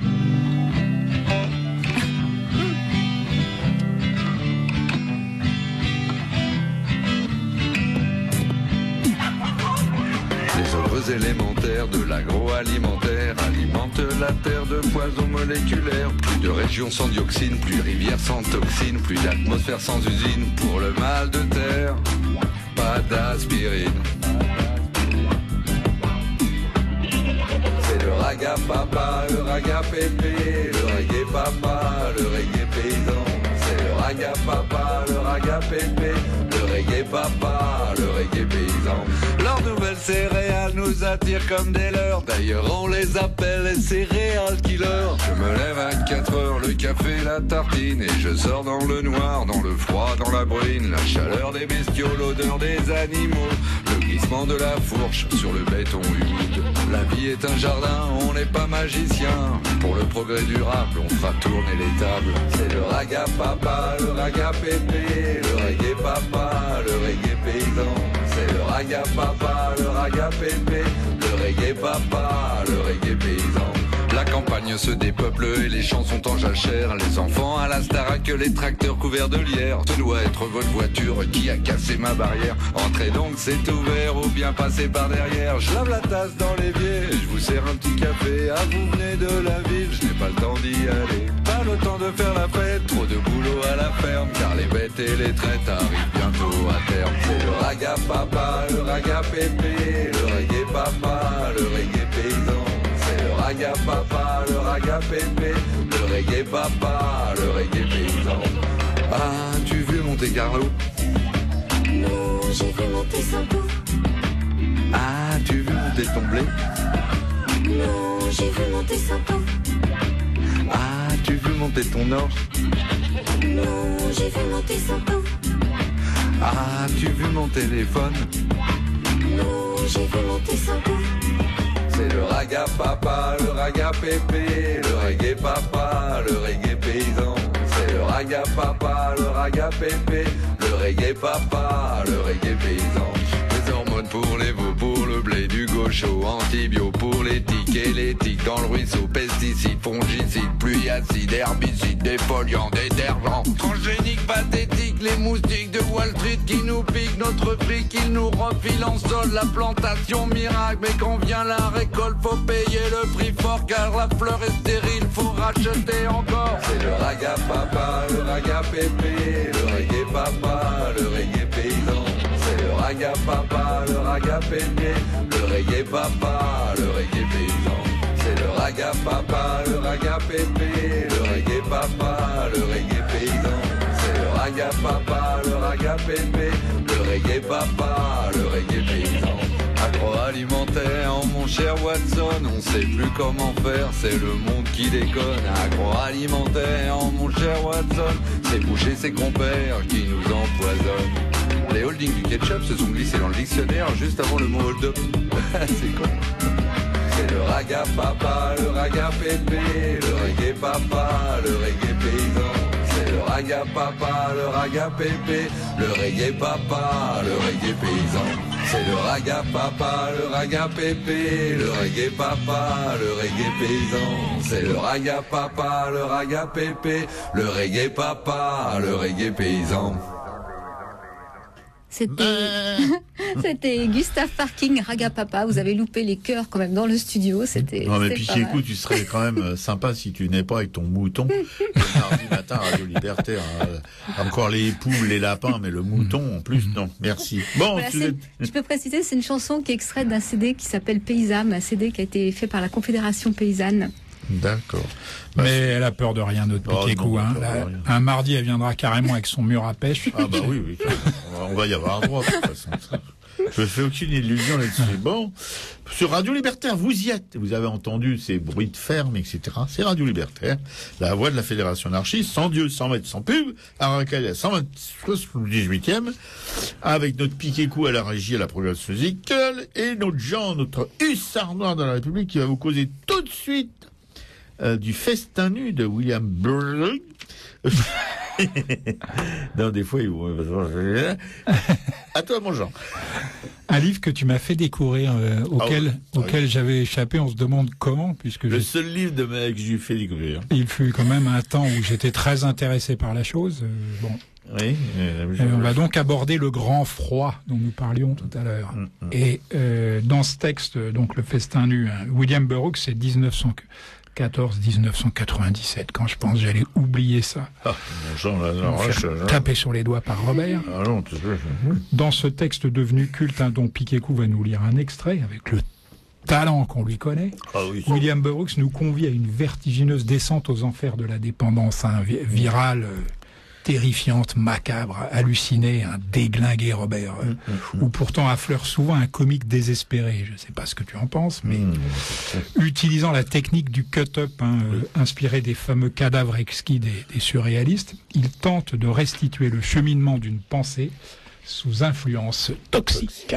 Les œuvres élémentaires de l'agroalimentaire alimentent la terre de poisons moléculaires. Plus de régions sans dioxine, plus de rivières sans toxines, plus d'atmosphère sans usine pour le mal de terre. Pas d'aspirine. C'est le raga papa, le raga pépé, le reggae papa, le reggae paysan. C'est le raga papa, le raga pépé, le reggae papa, le reggae paysan. Leurs nouvelles céréales nous attirent comme des leurs. D'ailleurs on les appelle les céréales killers. Je me lève à quatre heures, le café, la tartine, et je sors dans le noir, dans le froid, dans la bruine. La chaleur des bestiaux, l'odeur des animaux, le glissement de la fourche sur le béton humide. La vie est un jardin, on n'est pas magicien. Pour le progrès durable, on fera tourner les tables. C'est le raga papa, le raga pépé, le reggae papa, le reggae paysan. C'est le raga papa, le raga pépé, le reggae papa, le reggae paysan. La campagne se dépeuple et les champs sont en jachère. Les enfants à la Starac, les tracteurs couverts de lierre. Ce doit être votre voiture qui a cassé ma barrière. Entrez donc, c'est ouvert ou bien passez par derrière. Je lave la tasse dans l'évier, je vous sers un petit café. Ah, vous venez de la ville, je n'ai pas le temps d'y aller. Pas le temps de faire la fête, trop de boulot à la ferme. Car les bêtes et les traites arrivent bientôt à terme. C'est le raga papa, le raga pépé, le reggae papa, le reggae paysan. Le raga papa, le raga pépé, le reggae papa, le reggae paysan. Ah, tu vu Monte Carlo? Non, j'ai vu monter Santo. Ah, tu vu monter ton blé? Non, j'ai vu monter Santo. Ah, tu vu monter ton or? Non, j'ai vu monter Santo. Ah, tu vu mon téléphone? Non, j'ai vu monter Santo. C'est le raga papa, le raga pépé, le reggae papa, le reggae paysan. C'est le raga papa, le raga pépé, le reggae papa, le reggae paysan. Les hormones pour les veaux, pour le blé du gaucho, antibio pour les tiques et les tiques dans le ruisseau, pesticides, fongicides, pluie acide, herbicides, défoliants, détergents, transgéniques, pathétiques, les moustiques de Wall Street qui nous piquent notre fric, ils nous refilent en sol la plantation miracle. Mais quand vient la récolte, faut payer le prix fort car la fleur est stérile, faut racheter encore. C'est le raga papa, le raga pépé, le reggae papa, le reggae paysan. C'est le raga raga papa, le raga pépé, le reggae papa, le reggae paysan. C'est le raga papa, le raga pépé, le reggae papa, le reggae paysan. C'est le raga papa, le raga pépé, le reggae papa, le reggae paysan. Agroalimentaire, mon cher Watson, on sait plus comment faire, c'est le monde qui déconne. Agroalimentaire, mon cher Watson, c'est boucher ses compères qui nous empoisonnent. Les holdings du ketchup se sont glissés dans le dictionnaire juste avant le mot hold up. C'est con. C'est le raga papa, le raga pépé, le reggae papa, le reggae paysan. C'est le raga papa, le raga pépé, le reggae papa, le reggae paysan. C'est le raga papa, le raga pépé, le reggae papa, le reggae paysan. C'est le raga papa, le raga pépé, le reggae papa, le reggae paysan. C'était, c'était Gustave Parking, Raga Papa. Vous avez loupé les chœurs quand même dans le studio. C'était. Non mais puis écoute, tu serais quand même sympa si tu n'es pas avec ton mouton le mardi matin à Radio Libertaire. Hein. Encore les poules, les lapins, mais le mouton en plus, non. Merci. Bon, voilà, tu... je peux préciser, c'est une chanson qui est extraite d'un C D qui s'appelle Paysam, un C D qui a été fait par la Confédération paysanne. D'accord. Bah, mais elle a peur de rien, notre oh, Piquet-Cou. Hein. Un mardi, elle viendra carrément avec son mur à pêche. Ah bah oui, oui. On va y avoir droit de toute façon. Je ne fais aucune illusion là-dessus. Bon, sur Radio Libertaire, vous y êtes. Vous avez entendu ces bruits de ferme, et cetera. C'est Radio Libertaire, la voix de la Fédération anarchiste, sans Dieu, sans mètres, sans pub, à Racaille, cent dix-huitième, avec notre Piquet-Cou à la régie, à la programmation musicale, et notre Jean, notre hussard noir de la République, qui va vous causer tout de suite Euh, du festin nu de William Burroughs. Non, des fois, ils vont... À toi, mon Jean. Un livre que tu m'as fait découvrir, euh, auquel, ah oui. auquel j'avais échappé, on se demande comment, puisque... Le je... seul livre de mec que j'ai fait découvrir. Il fut quand même un temps où j'étais très intéressé par la chose. Euh, bon. Oui. Euh, euh, on va donc aborder le grand froid dont nous parlions tout à l'heure. Mm -hmm. Et euh, dans ce texte, donc le festin nu, hein, William Burroughs, c'est dix-neuf cent quatorze à dix-neuf cent quatre-vingt-dix-sept. Quand je pense, j'allais oublier ça. Ah, mon Jean, là, là, roche, taper sur les doigts par Robert. Ah non, tu sais, dans ce texte devenu culte, hein, dont Piquet-Cou va nous lire un extrait avec le talent qu'on lui connaît. Ah oui. William Burroughs nous convie à une vertigineuse descente aux enfers de la dépendance, hein, virale, euh, terrifiante, macabre, hallucinée, un déglingué Robert, euh, mmh, mmh. où pourtant affleure souvent un comique désespéré. Je ne sais pas ce que tu en penses, mais mmh. utilisant la technique du cut-up, hein, euh, inspiré des fameux cadavres exquis des, des surréalistes, il tente de restituer le cheminement d'une pensée sous influence toxique.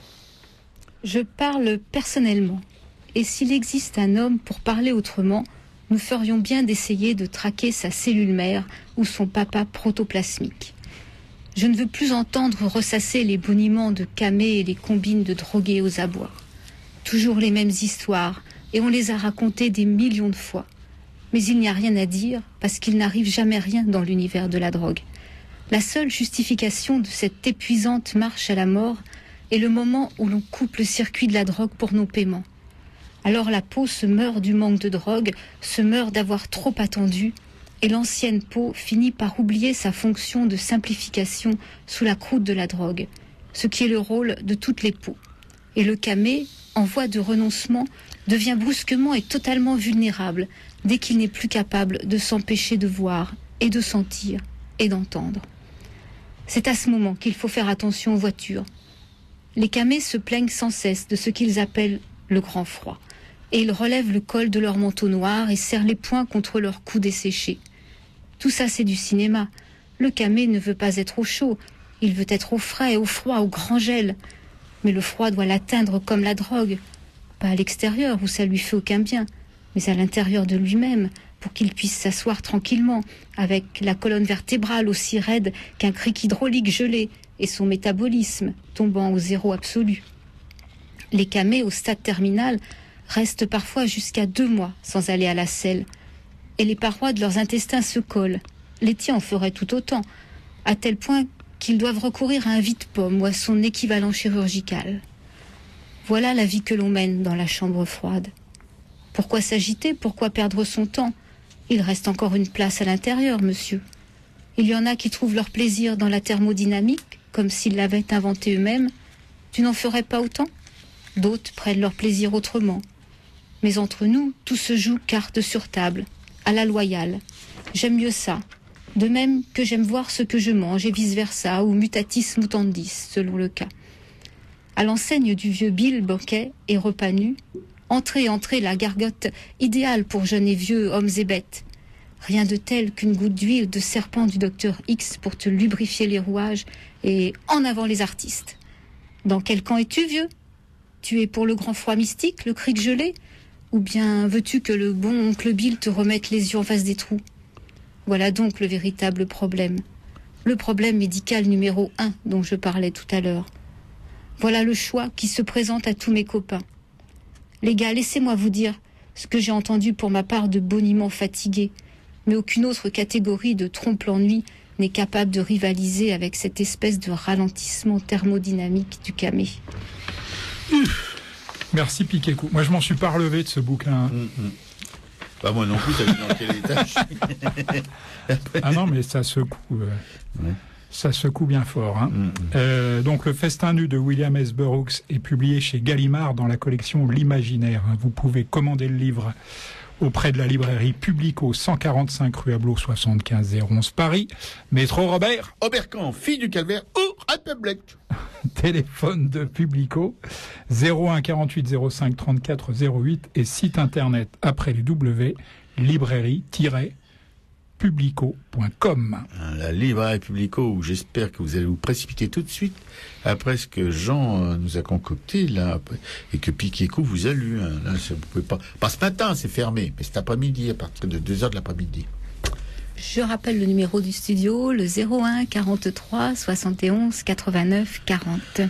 Je parle personnellement, et s'il existe un homme pour parler autrement, nous ferions bien d'essayer de traquer sa cellule mère ou son papa protoplasmique. Je ne veux plus entendre ressasser les boniments de camés et les combines de drogués aux abois. Toujours les mêmes histoires, et on les a racontées des millions de fois. Mais il n'y a rien à dire, parce qu'il n'arrive jamais rien dans l'univers de la drogue. La seule justification de cette épuisante marche à la mort est le moment où l'on coupe le circuit de la drogue pour nos paiements. Alors la peau se meurt du manque de drogue, se meurt d'avoir trop attendu, et l'ancienne peau finit par oublier sa fonction de simplification sous la croûte de la drogue, ce qui est le rôle de toutes les peaux. Et le camé, en voie de renoncement, devient brusquement et totalement vulnérable dès qu'il n'est plus capable de s'empêcher de voir et de sentir et d'entendre. C'est à ce moment qu'il faut faire attention aux voitures. Les camés se plaignent sans cesse de ce qu'ils appellent le grand froid. Et ils relèvent le col de leur manteau noir et serrent les poings contre leur cou desséché. Tout ça, c'est du cinéma. Le camé ne veut pas être au chaud. Il veut être au frais, au froid, au grand gel. Mais le froid doit l'atteindre comme la drogue. Pas à l'extérieur, où ça lui fait aucun bien, mais à l'intérieur de lui-même, pour qu'il puisse s'asseoir tranquillement, avec la colonne vertébrale aussi raide qu'un cric hydraulique gelé, et son métabolisme tombant au zéro absolu. Les camés, au stade terminal, restent parfois jusqu'à deux mois sans aller à la selle. Et les parois de leurs intestins se collent. Les tiens en feraient tout autant, à tel point qu'ils doivent recourir à un vide-pomme ou à son équivalent chirurgical. Voilà la vie que l'on mène dans la chambre froide. Pourquoi s'agiter? Pourquoi perdre son temps? Il reste encore une place à l'intérieur, monsieur. Il y en a qui trouvent leur plaisir dans la thermodynamique, comme s'ils l'avaient inventée eux-mêmes, Tu n'en ferais pas autant? D'autres prennent leur plaisir autrement. Mais entre nous, tout se joue carte sur table, à la loyale. J'aime mieux ça. De même que j'aime voir ce que je mange et vice-versa, ou mutatis mutandis, selon le cas. À l'enseigne du vieux Bill, banquet et repas nus, entrez, entrez, la gargote idéale pour jeunes et vieux, hommes et bêtes. Rien de tel qu'une goutte d'huile de serpent du docteur X pour te lubrifier les rouages et en avant les artistes. Dans quel camp es-tu, vieux? Tu es pour le grand froid mystique, le cric gelé? Ou bien veux-tu que le bon oncle Bill te remette les yeux en face des trous? Voilà donc le véritable problème. Le problème médical numéro un dont je parlais tout à l'heure. Voilà le choix qui se présente à tous mes copains. Les gars, laissez-moi vous dire ce que j'ai entendu pour ma part de boniment fatigué, mais aucune autre catégorie de trompe-l'ennui n'est capable de rivaliser avec cette espèce de ralentissement thermodynamique du camé. Merci Piquet-Cou. Moi, je m'en suis pas relevé de ce bouquin. Mmh, mmh. Bah moi non plus, t'as vu dans quel étage. Ah non, mais ça secoue. Euh, ouais. Ça secoue bien fort. Hein. Mmh. Euh, donc, le Festin nu de William S. Burroughs est publié chez Gallimard dans la collection L'Imaginaire. Vous pouvez commander le livre auprès de la librairie Publico, cent quarante-cinq rue Ablot, soixante-quinze zéro onze Paris. Métro Robert. Oberkamp, fille du Calvaire ou République. Téléphone de Publico zéro un quarante-huit zéro cinq trente-quatre zéro huit et site internet après les W, librairie publico point com. La librairie Publico, où j'espère que vous allez vous précipiter tout de suite après ce que Jean euh, nous a concocté là, et que Piquet-Cou vous a lu. Hein. Là, vous pouvez pas. Pas ce matin, c'est fermé, mais cet après-midi, à partir de deux heures de l'après-midi. Je rappelle le numéro du studio, le zéro un quarante-trois soixante et onze quatre-vingt-neuf quarante.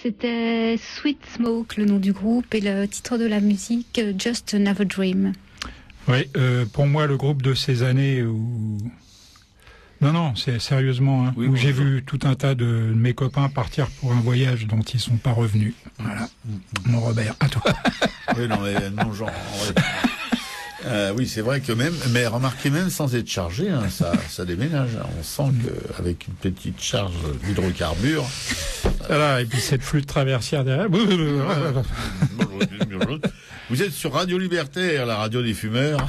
C'était Sweet Smoke, le nom du groupe, et le titre de la musique, Just Another Dream. Oui, euh, pour moi, le groupe de ces années où... Non, non, c'est sérieusement, hein, oui, où bon, j'ai bon. vu tout un tas de mes copains partir pour un voyage dont ils sont pas revenus. Voilà. Mon Robert, à toi. Oui, non, mais non, genre... ouais. Euh, oui, c'est vrai que même, mais remarquez, même sans être chargé, hein, ça, ça déménage. Hein. On sent qu'avec une petite charge d'hydrocarbures... Voilà, et puis cette flûte traversière derrière... Vous êtes sur Radio Libertaire, la radio des fumeurs.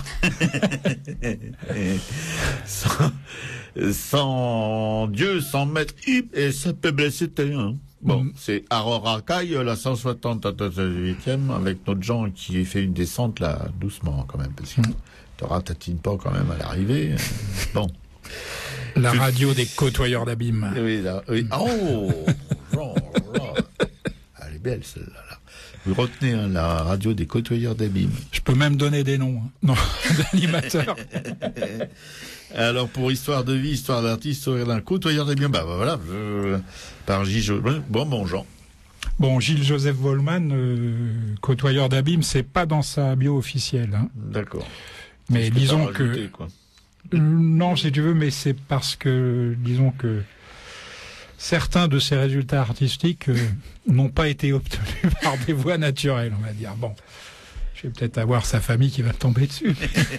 sans, sans Dieu, sans maître, et ça peut blesser terrain. Bon, mm. c'est Aroracaille, la cent soixante-huitième, avec notre Jean qui fait une descente là, doucement quand même, parce que mm. te ratatine pas quand même à l'arrivée. Bon. La Je... radio des côtoyeurs d'abîme. Oui, là, oui. Oh, Jean, Jean. Elle est belle celle-là. Là. Vous retenez hein, la radio des côtoyeurs d'abîme. Je peux même donner des noms, hein. Non, d'animateurs. Alors pour histoire de vie, histoire d'artiste, histoire d'un côtoyeur d'abîme, bah, bah voilà, euh, par Gilles. Bon, bon Jean. Bon, Gilles-Joseph Volman, euh, côtoyeur d'abîme, c'est pas dans sa bio officielle. Hein. D'accord. Mais que disons rajouté, que quoi. Euh, non, si tu veux, mais c'est parce que disons que certains de ces résultats artistiques euh, n'ont pas été obtenus par des voies naturelles, on va dire. Bon, je vais peut-être avoir sa famille qui va tomber dessus.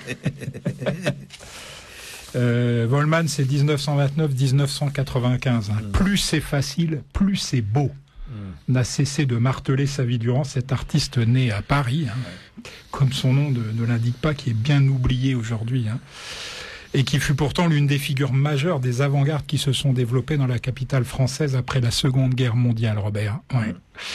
euh, Volman, c'est dix-neuf cent vingt-neuf à dix-neuf cent quatre-vingt-quinze. Hein. Mm. Plus c'est facile, plus c'est beau. Mm. N'a cessé de marteler sa vie durant cet artiste né à Paris, hein, comme son nom de, ne l'indique pas, qui est bien oublié aujourd'hui. Hein. Et qui fut pourtant l'une des figures majeures des avant-gardes qui se sont développées dans la capitale française après la Seconde Guerre mondiale, Robert. Ouais.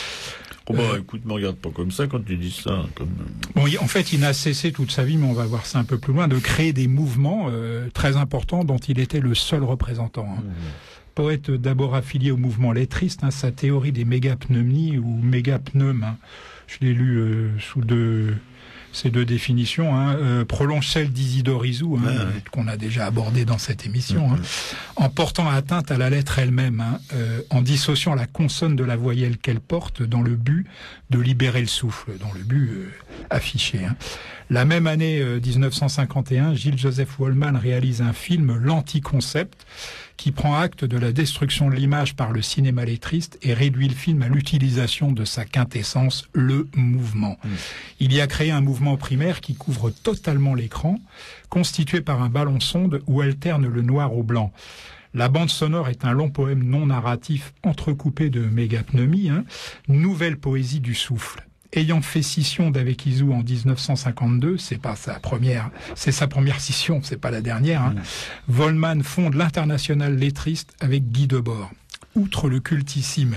Oh bah, euh, écoute, me regarde pas comme ça quand tu dis ça. Comme... Bon, en fait, il n'a cessé toute sa vie, mais on va voir ça un peu plus loin, de créer des mouvements euh, très importants dont il était le seul représentant. Hein. Mmh. Poète d'abord affilié au mouvement lettriste, hein, sa théorie des mégapneumnies ou mégapneumes, hein, je l'ai lu euh, sous deux... Ces deux définitions hein, euh, prolongent celle d'Isidore Isou, hein, ouais, ouais. qu'on a déjà abordé dans cette émission, mmh. hein, en portant atteinte à la lettre elle-même, hein, euh, en dissociant la consonne de la voyelle qu'elle porte dans le but de libérer le souffle, dans le but euh, affiché. Hein. La même année euh, dix-neuf cent cinquante et un, Gilles-Joseph Volman réalise un film, L'Anticoncept, qui prend acte de la destruction de l'image par le cinéma lettriste et réduit le film à l'utilisation de sa quintessence, le mouvement. Mmh. Il y a créé un mouvement primaire qui couvre totalement l'écran, constitué par un ballon sonde où alterne le noir au blanc. La bande sonore est un long poème non narratif entrecoupé de mégapneumie, hein, nouvelle poésie du souffle. Ayant fait scission d'avec Isou en dix-neuf cent cinquante-deux, c'est pas sa première, c'est sa première scission, c'est pas la dernière, hein. Mmh. Volman fonde l'Internationale lettriste avec Guy Debord. Outre le cultissime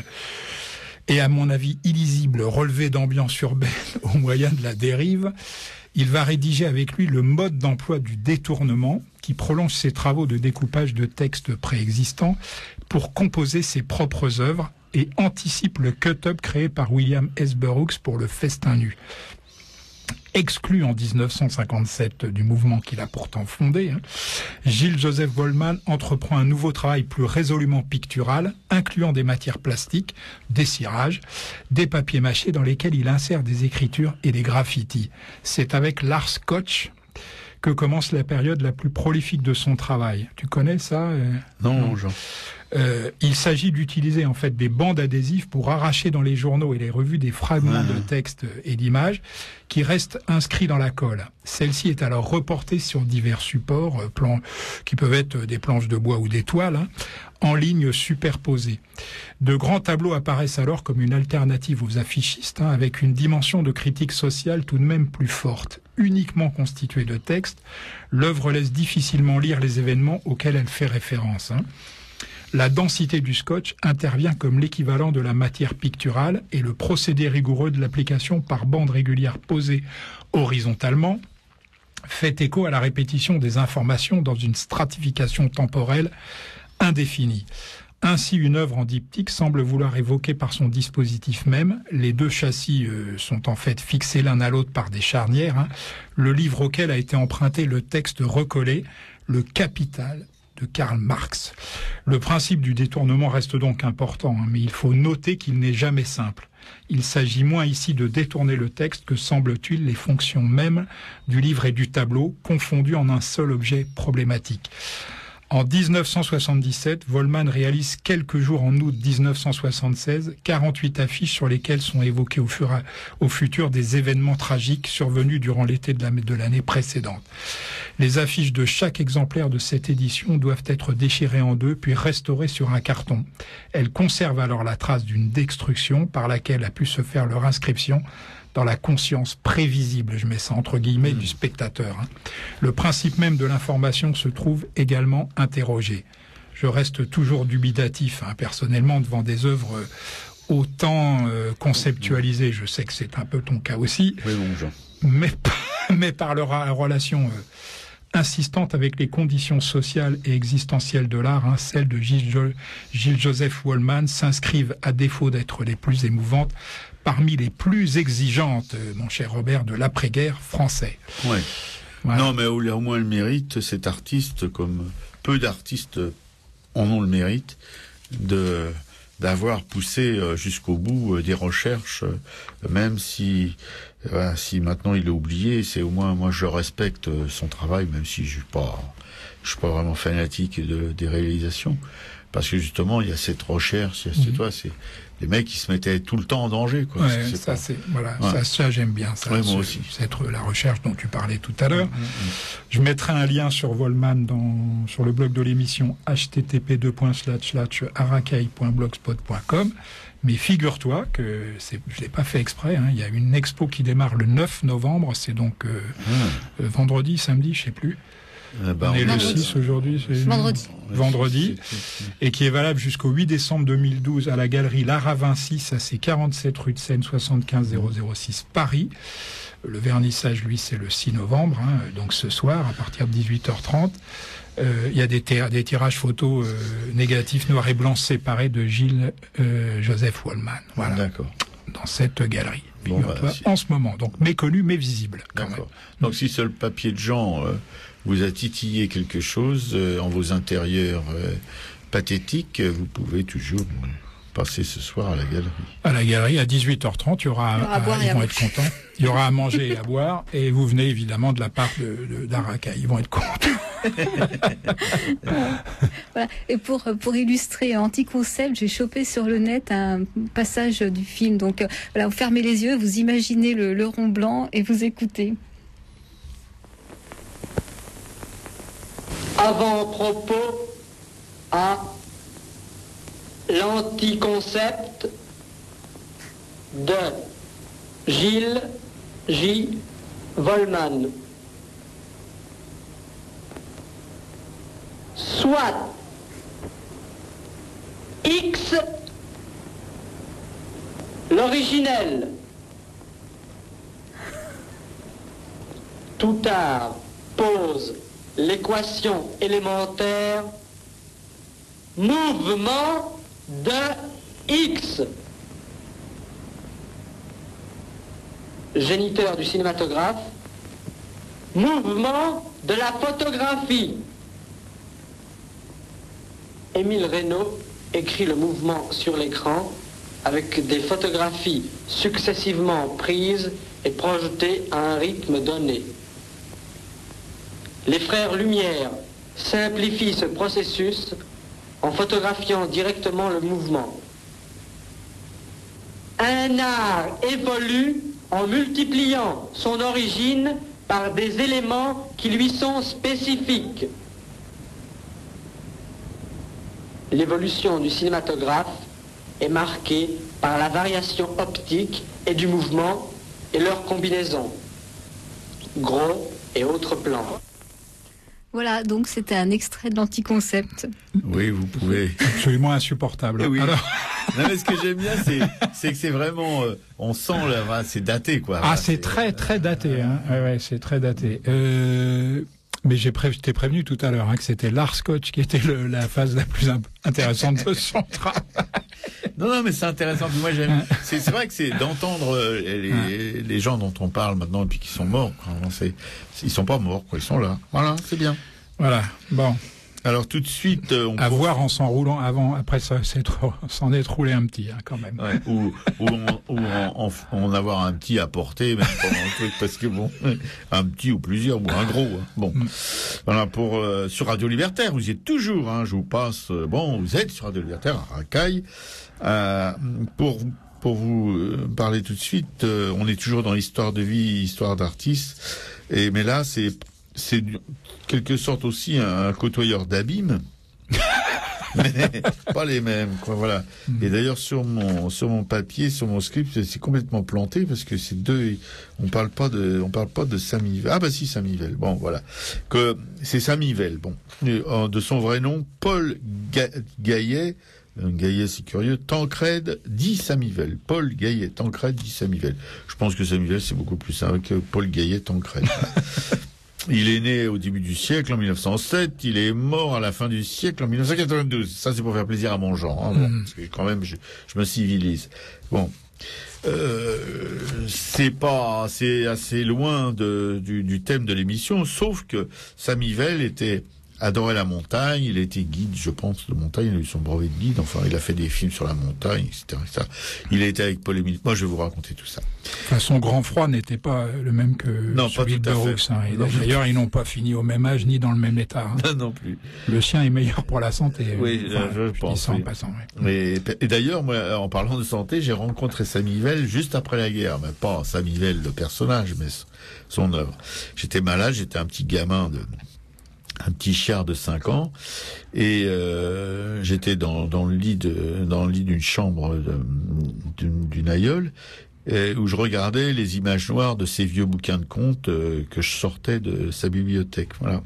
et à mon avis illisible relevé d'ambiance urbaine au moyen de la dérive, il va rédiger avec lui le mode d'emploi du détournement qui prolonge ses travaux de découpage de textes préexistants pour composer ses propres œuvres et anticipe le cut-up créé par William S. Burroughs pour le Festin nu. Exclu en dix-neuf cent cinquante-sept du mouvement qu'il a pourtant fondé, hein, Gilles-Joseph Volman entreprend un nouveau travail plus résolument pictural, incluant des matières plastiques, des cirages, des papiers mâchés dans lesquels il insère des écritures et des graffitis. C'est avec l'art scotch que commence la période la plus prolifique de son travail. Tu connais ça euh... Non, non, Jean. Euh, il s'agit d'utiliser en fait des bandes adhésives pour arracher dans les journaux et les revues des fragments mmh. de textes et d'images qui restent inscrits dans la colle. Celle-ci est alors reportée sur divers supports, euh, plan- qui peuvent être des planches de bois ou des toiles, hein, en lignes superposées. De grands tableaux apparaissent alors comme une alternative aux affichistes, hein, avec une dimension de critique sociale tout de même plus forte. Uniquement constituée de textes, l'œuvre laisse difficilement lire les événements auxquels elle fait référence. Hein. La densité du scotch intervient comme l'équivalent de la matière picturale et le procédé rigoureux de l'application par bande régulière posée horizontalement fait écho à la répétition des informations dans une stratification temporelle indéfinie. Ainsi, une œuvre en diptyque semble vouloir évoquer par son dispositif même, les deux châssis euh, sont en fait fixés l'un à l'autre par des charnières, hein, le livre auquel a été emprunté le texte recollé, le capital de Karl Marx. Le principe du détournement reste donc important, hein, mais il faut noter qu'il n'est jamais simple. Il s'agit moins ici de détourner le texte que, semble-t-il, les fonctions mêmes du livre et du tableau, confondus en un seul objet problématique. En dix-neuf cent soixante-dix-sept, Wollmann réalise quelques jours en août dix-neuf cent soixante-seize quarante-huit affiches sur lesquelles sont évoqués au, fur, au futur des événements tragiques survenus durant l'été de, la, de l'année précédente. Les affiches de chaque exemplaire de cette édition doivent être déchirées en deux puis restaurées sur un carton. Elles conservent alors la trace d'une destruction par laquelle a pu se faire leur inscription dans la conscience prévisible, je mets ça entre guillemets, mmh. du spectateur. Hein. Le principe même de l'information se trouve également interrogé. Je reste toujours dubitatif, hein, personnellement, devant des œuvres autant euh, conceptualisées. Je sais que c'est un peu ton cas aussi. Oui, bon, Jean. Mais, mais par leur relation euh, insistante avec les conditions sociales et existentielles de l'art, hein, celles de Gilles, Gilles Joseph Wollmann s'inscrivent, à défaut d'être les plus émouvantes, parmi les plus exigeantes, mon cher Robert, de l'après-guerre français. Ouais. Voilà. Non, mais au moins le mérite, cet artiste, comme peu d'artistes en ont le mérite, de d'avoir poussé jusqu'au bout des recherches, même si voilà, si maintenant il est oublié, c'est au moins, moi je respecte son travail, même si je suis pas je suis pas vraiment fanatique de des réalisations, parce que justement il y a cette recherche, il y a, c'est mmh. toi, c'est les mecs qui se mettaient tout le temps en danger, quoi. Ouais, c'est ça pas... c'est voilà, ouais. ça, ça j'aime bien ça. Ouais, moi ce, aussi. C'est la recherche dont tu parlais tout à l'heure. Mmh, mmh. Je mettrai un lien sur Wollmann dans sur le blog de l'émission h t t p deux points slash slash arakai point blogspot point com. Mais figure-toi que c'est, je l'ai pas fait exprès. Hein, il y a une expo qui démarre le neuf novembre. C'est donc euh, mmh. euh, vendredi, samedi, je sais plus. Ah bah, on est vendredi. le six aujourd'hui. C'est Vendredi. Vendredi. Et qui est valable jusqu'au huit décembre deux mille douze à la galerie Lara Vinci. Ça, c'est quarante-sept rue de Seine, soixante-quinze zéro zéro six, Paris. Le vernissage, lui, c'est le six novembre. Hein, donc ce soir, à partir de dix-huit heures trente. Il euh, y a des, des tirages photos euh, négatifs noir et blanc séparés de Gilles euh, Joseph Wollmann. Voilà. D'accord. Dans cette galerie. Bon, bah, si... En ce moment. Donc méconnu mais visible. Quand D'accord. Même. Donc si seul papier de Jean euh, vous a titillé quelque chose euh, en vos intérieurs euh, pathétiques, vous pouvez toujours euh, passer ce soir à la galerie. À la galerie, à dix-huit heures trente, il y aura, il y aura à, à boire ils et à vont manger. être contents. Il y aura à manger et à boire, et vous venez évidemment de la part de, de, d'Arakai. Ils vont être contents. Voilà. Et pour, pour illustrer Anticoncept, j'ai chopé sur le net un passage du film. Donc euh, voilà, vous fermez les yeux, vous imaginez le, le rond blanc et vous écoutez. Avant-propos à l'Anticoncept de Gilles J. Wollmann. Soit X, l'originel. Tout art pose l'équation élémentaire mouvement de X. Géniteur du cinématographe, mouvement de la photographie. Émile Reynaud écrit le mouvement sur l'écran avec des photographies successivement prises et projetées à un rythme donné. Les frères Lumière simplifient ce processus en photographiant directement le mouvement. Un art évolue en multipliant son origine par des éléments qui lui sont spécifiques. L'évolution du cinématographe est marquée par la variation optique et du mouvement et leur combinaison, gros et autres plans. Voilà, donc c'était un extrait de l'Anticoncept. Oui, vous pouvez. Absolument insupportable. Oui. Alors... Non, mais ce que j'aime bien, c'est, c'est que c'est vraiment, euh, on sent là, voilà, c'est daté, quoi. Ah, Voilà, c'est, c'est très, très daté. Hein. Ouais, ouais, c'est très daté. Euh... Mais j'ai pré... je t'ai prévenu tout à l'heure hein, que c'était Lars Koch qui était le, la phase la plus intéressante de son travail. Non, non, mais c'est intéressant. Moi, j'aime. C'est, c'est vrai que c'est d'entendre euh, les, les gens dont on parle maintenant et puis qui sont morts. Quoi. C'est, ils sont pas morts, quoi. Ils sont là. Voilà, c'est bien. Voilà. Bon. Alors tout de suite, euh, on à voir en s'enroulant avant, après ça, c'est trop, s'en être roulé un petit, hein, quand même. Ouais, ou ou, en, ou en, en, en avoir un petit à porter, même pendant le truc, parce que bon, un petit ou plusieurs, ou un gros. Hein. Bon, mm. voilà pour euh, sur Radio Libertaire, vous y êtes toujours. Hein, je vous passe. Euh, bon, vous êtes sur Radio Libertaire à Racaille. Euh, pour pour vous euh, parler tout de suite, euh, on est toujours dans l'histoire de vie, histoire d'artistes. Et mais là, c'est c'est quelque sorte aussi un, un côtoyeur d'abîmes. Mais pas les mêmes, quoi, voilà. Mmh. Et d'ailleurs, sur mon, sur mon papier, sur mon script, c'est complètement planté parce que c'est deux, on parle pas de, on parle pas de Samivelle. Ah, bah si, Samivelle. Bon, voilà. Que, c'est Samivelle. Bon. De son vrai nom, Paul Ga- Gaillet. Gaillet, c'est curieux. Tancrède dit Samivelle. Paul Gaillet, Tancrède dit Samivelle. Je pense que Samivelle, c'est beaucoup plus simple que Paul Gaillet, Tancrède. Il est né au début du siècle, en mille neuf cent sept. Il est mort à la fin du siècle, en mille neuf cent quatre-vingt-douze. Ça, c'est pour faire plaisir à mon genre. Hein, bon, mmh. Parce que quand même, je, je me civilise. Bon. Euh, c'est pas, c'est assez loin de, du, du thème de l'émission, sauf que Samivelle était, adorait la montagne, il était guide, je pense, de montagne, il a eu son brevet de guide, enfin, il a fait des films sur la montagne, et cetera, et cetera. Il a été avec Paul Émile. Moi, je vais vous raconter tout ça. Enfin, son grand froid n'était pas le même que non, celui pas de Bruce. Hein. Non, d'ailleurs, ils n'ont pas fini au même âge, ni dans le même état. Hein. Non, non plus. Le sien est meilleur pour la santé. Oui, enfin, je, je pense. Oui. En passant, oui. Et, et d'ailleurs, moi, en parlant de santé, j'ai rencontré Samivelle juste après la guerre. Mais pas Samivelle, le personnage, mais son œuvre. J'étais malade, j'étais un petit gamin de... un petit chiard de cinq ans, et euh, j'étais dans, dans le lit de, dans le lit d'une chambre de, d'une, d'une aïeule, et où je regardais les images noires de ces vieux bouquins de contes euh, que je sortais de sa bibliothèque. Voilà.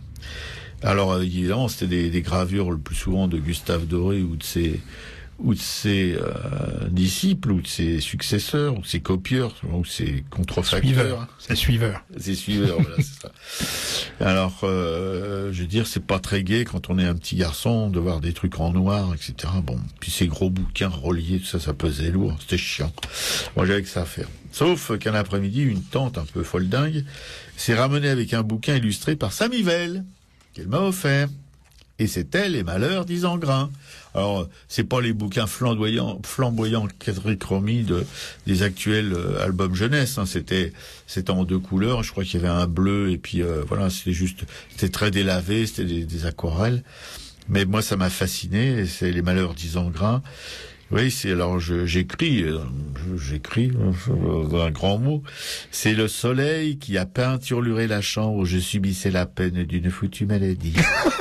Alors évidemment, c'était des, des gravures le plus souvent de Gustave Doré ou de ses ou de ses euh, disciples, ou de ses successeurs, ou de ses copieurs, ou de ses contrefacteurs. C'est suiveur. C'est suiveur, voilà, c'est ça. Alors, euh, je veux dire, c'est pas très gai quand on est un petit garçon de voir des trucs en noir, et cetera. Bon, puis ces gros bouquins reliés, tout ça, ça pesait lourd, c'était chiant. Moi, j'avais que ça à faire. Sauf qu'un après-midi, une tante un peu folle dingue s'est ramenée avec un bouquin illustré par Samivelle, qu'elle m'a offert. Et c'était Les Malheurs d'Isengrin. Alors, c'est pas les bouquins flamboyants, flamboyants quadrichromie de, des actuels euh, albums jeunesse, hein. C'était, c'était en deux couleurs. Je crois qu'il y avait un bleu, et puis, euh, voilà, c'était juste, c'était très délavé, c'était des, des aquarelles. Mais moi, ça m'a fasciné, c'est Les Malheurs d'Isengrin. Oui, c'est, alors, je, j'écris, euh, j'écris, euh, un grand mot. C'est le soleil qui a peinturluré la chambre où je subissais la peine d'une foutue maladie.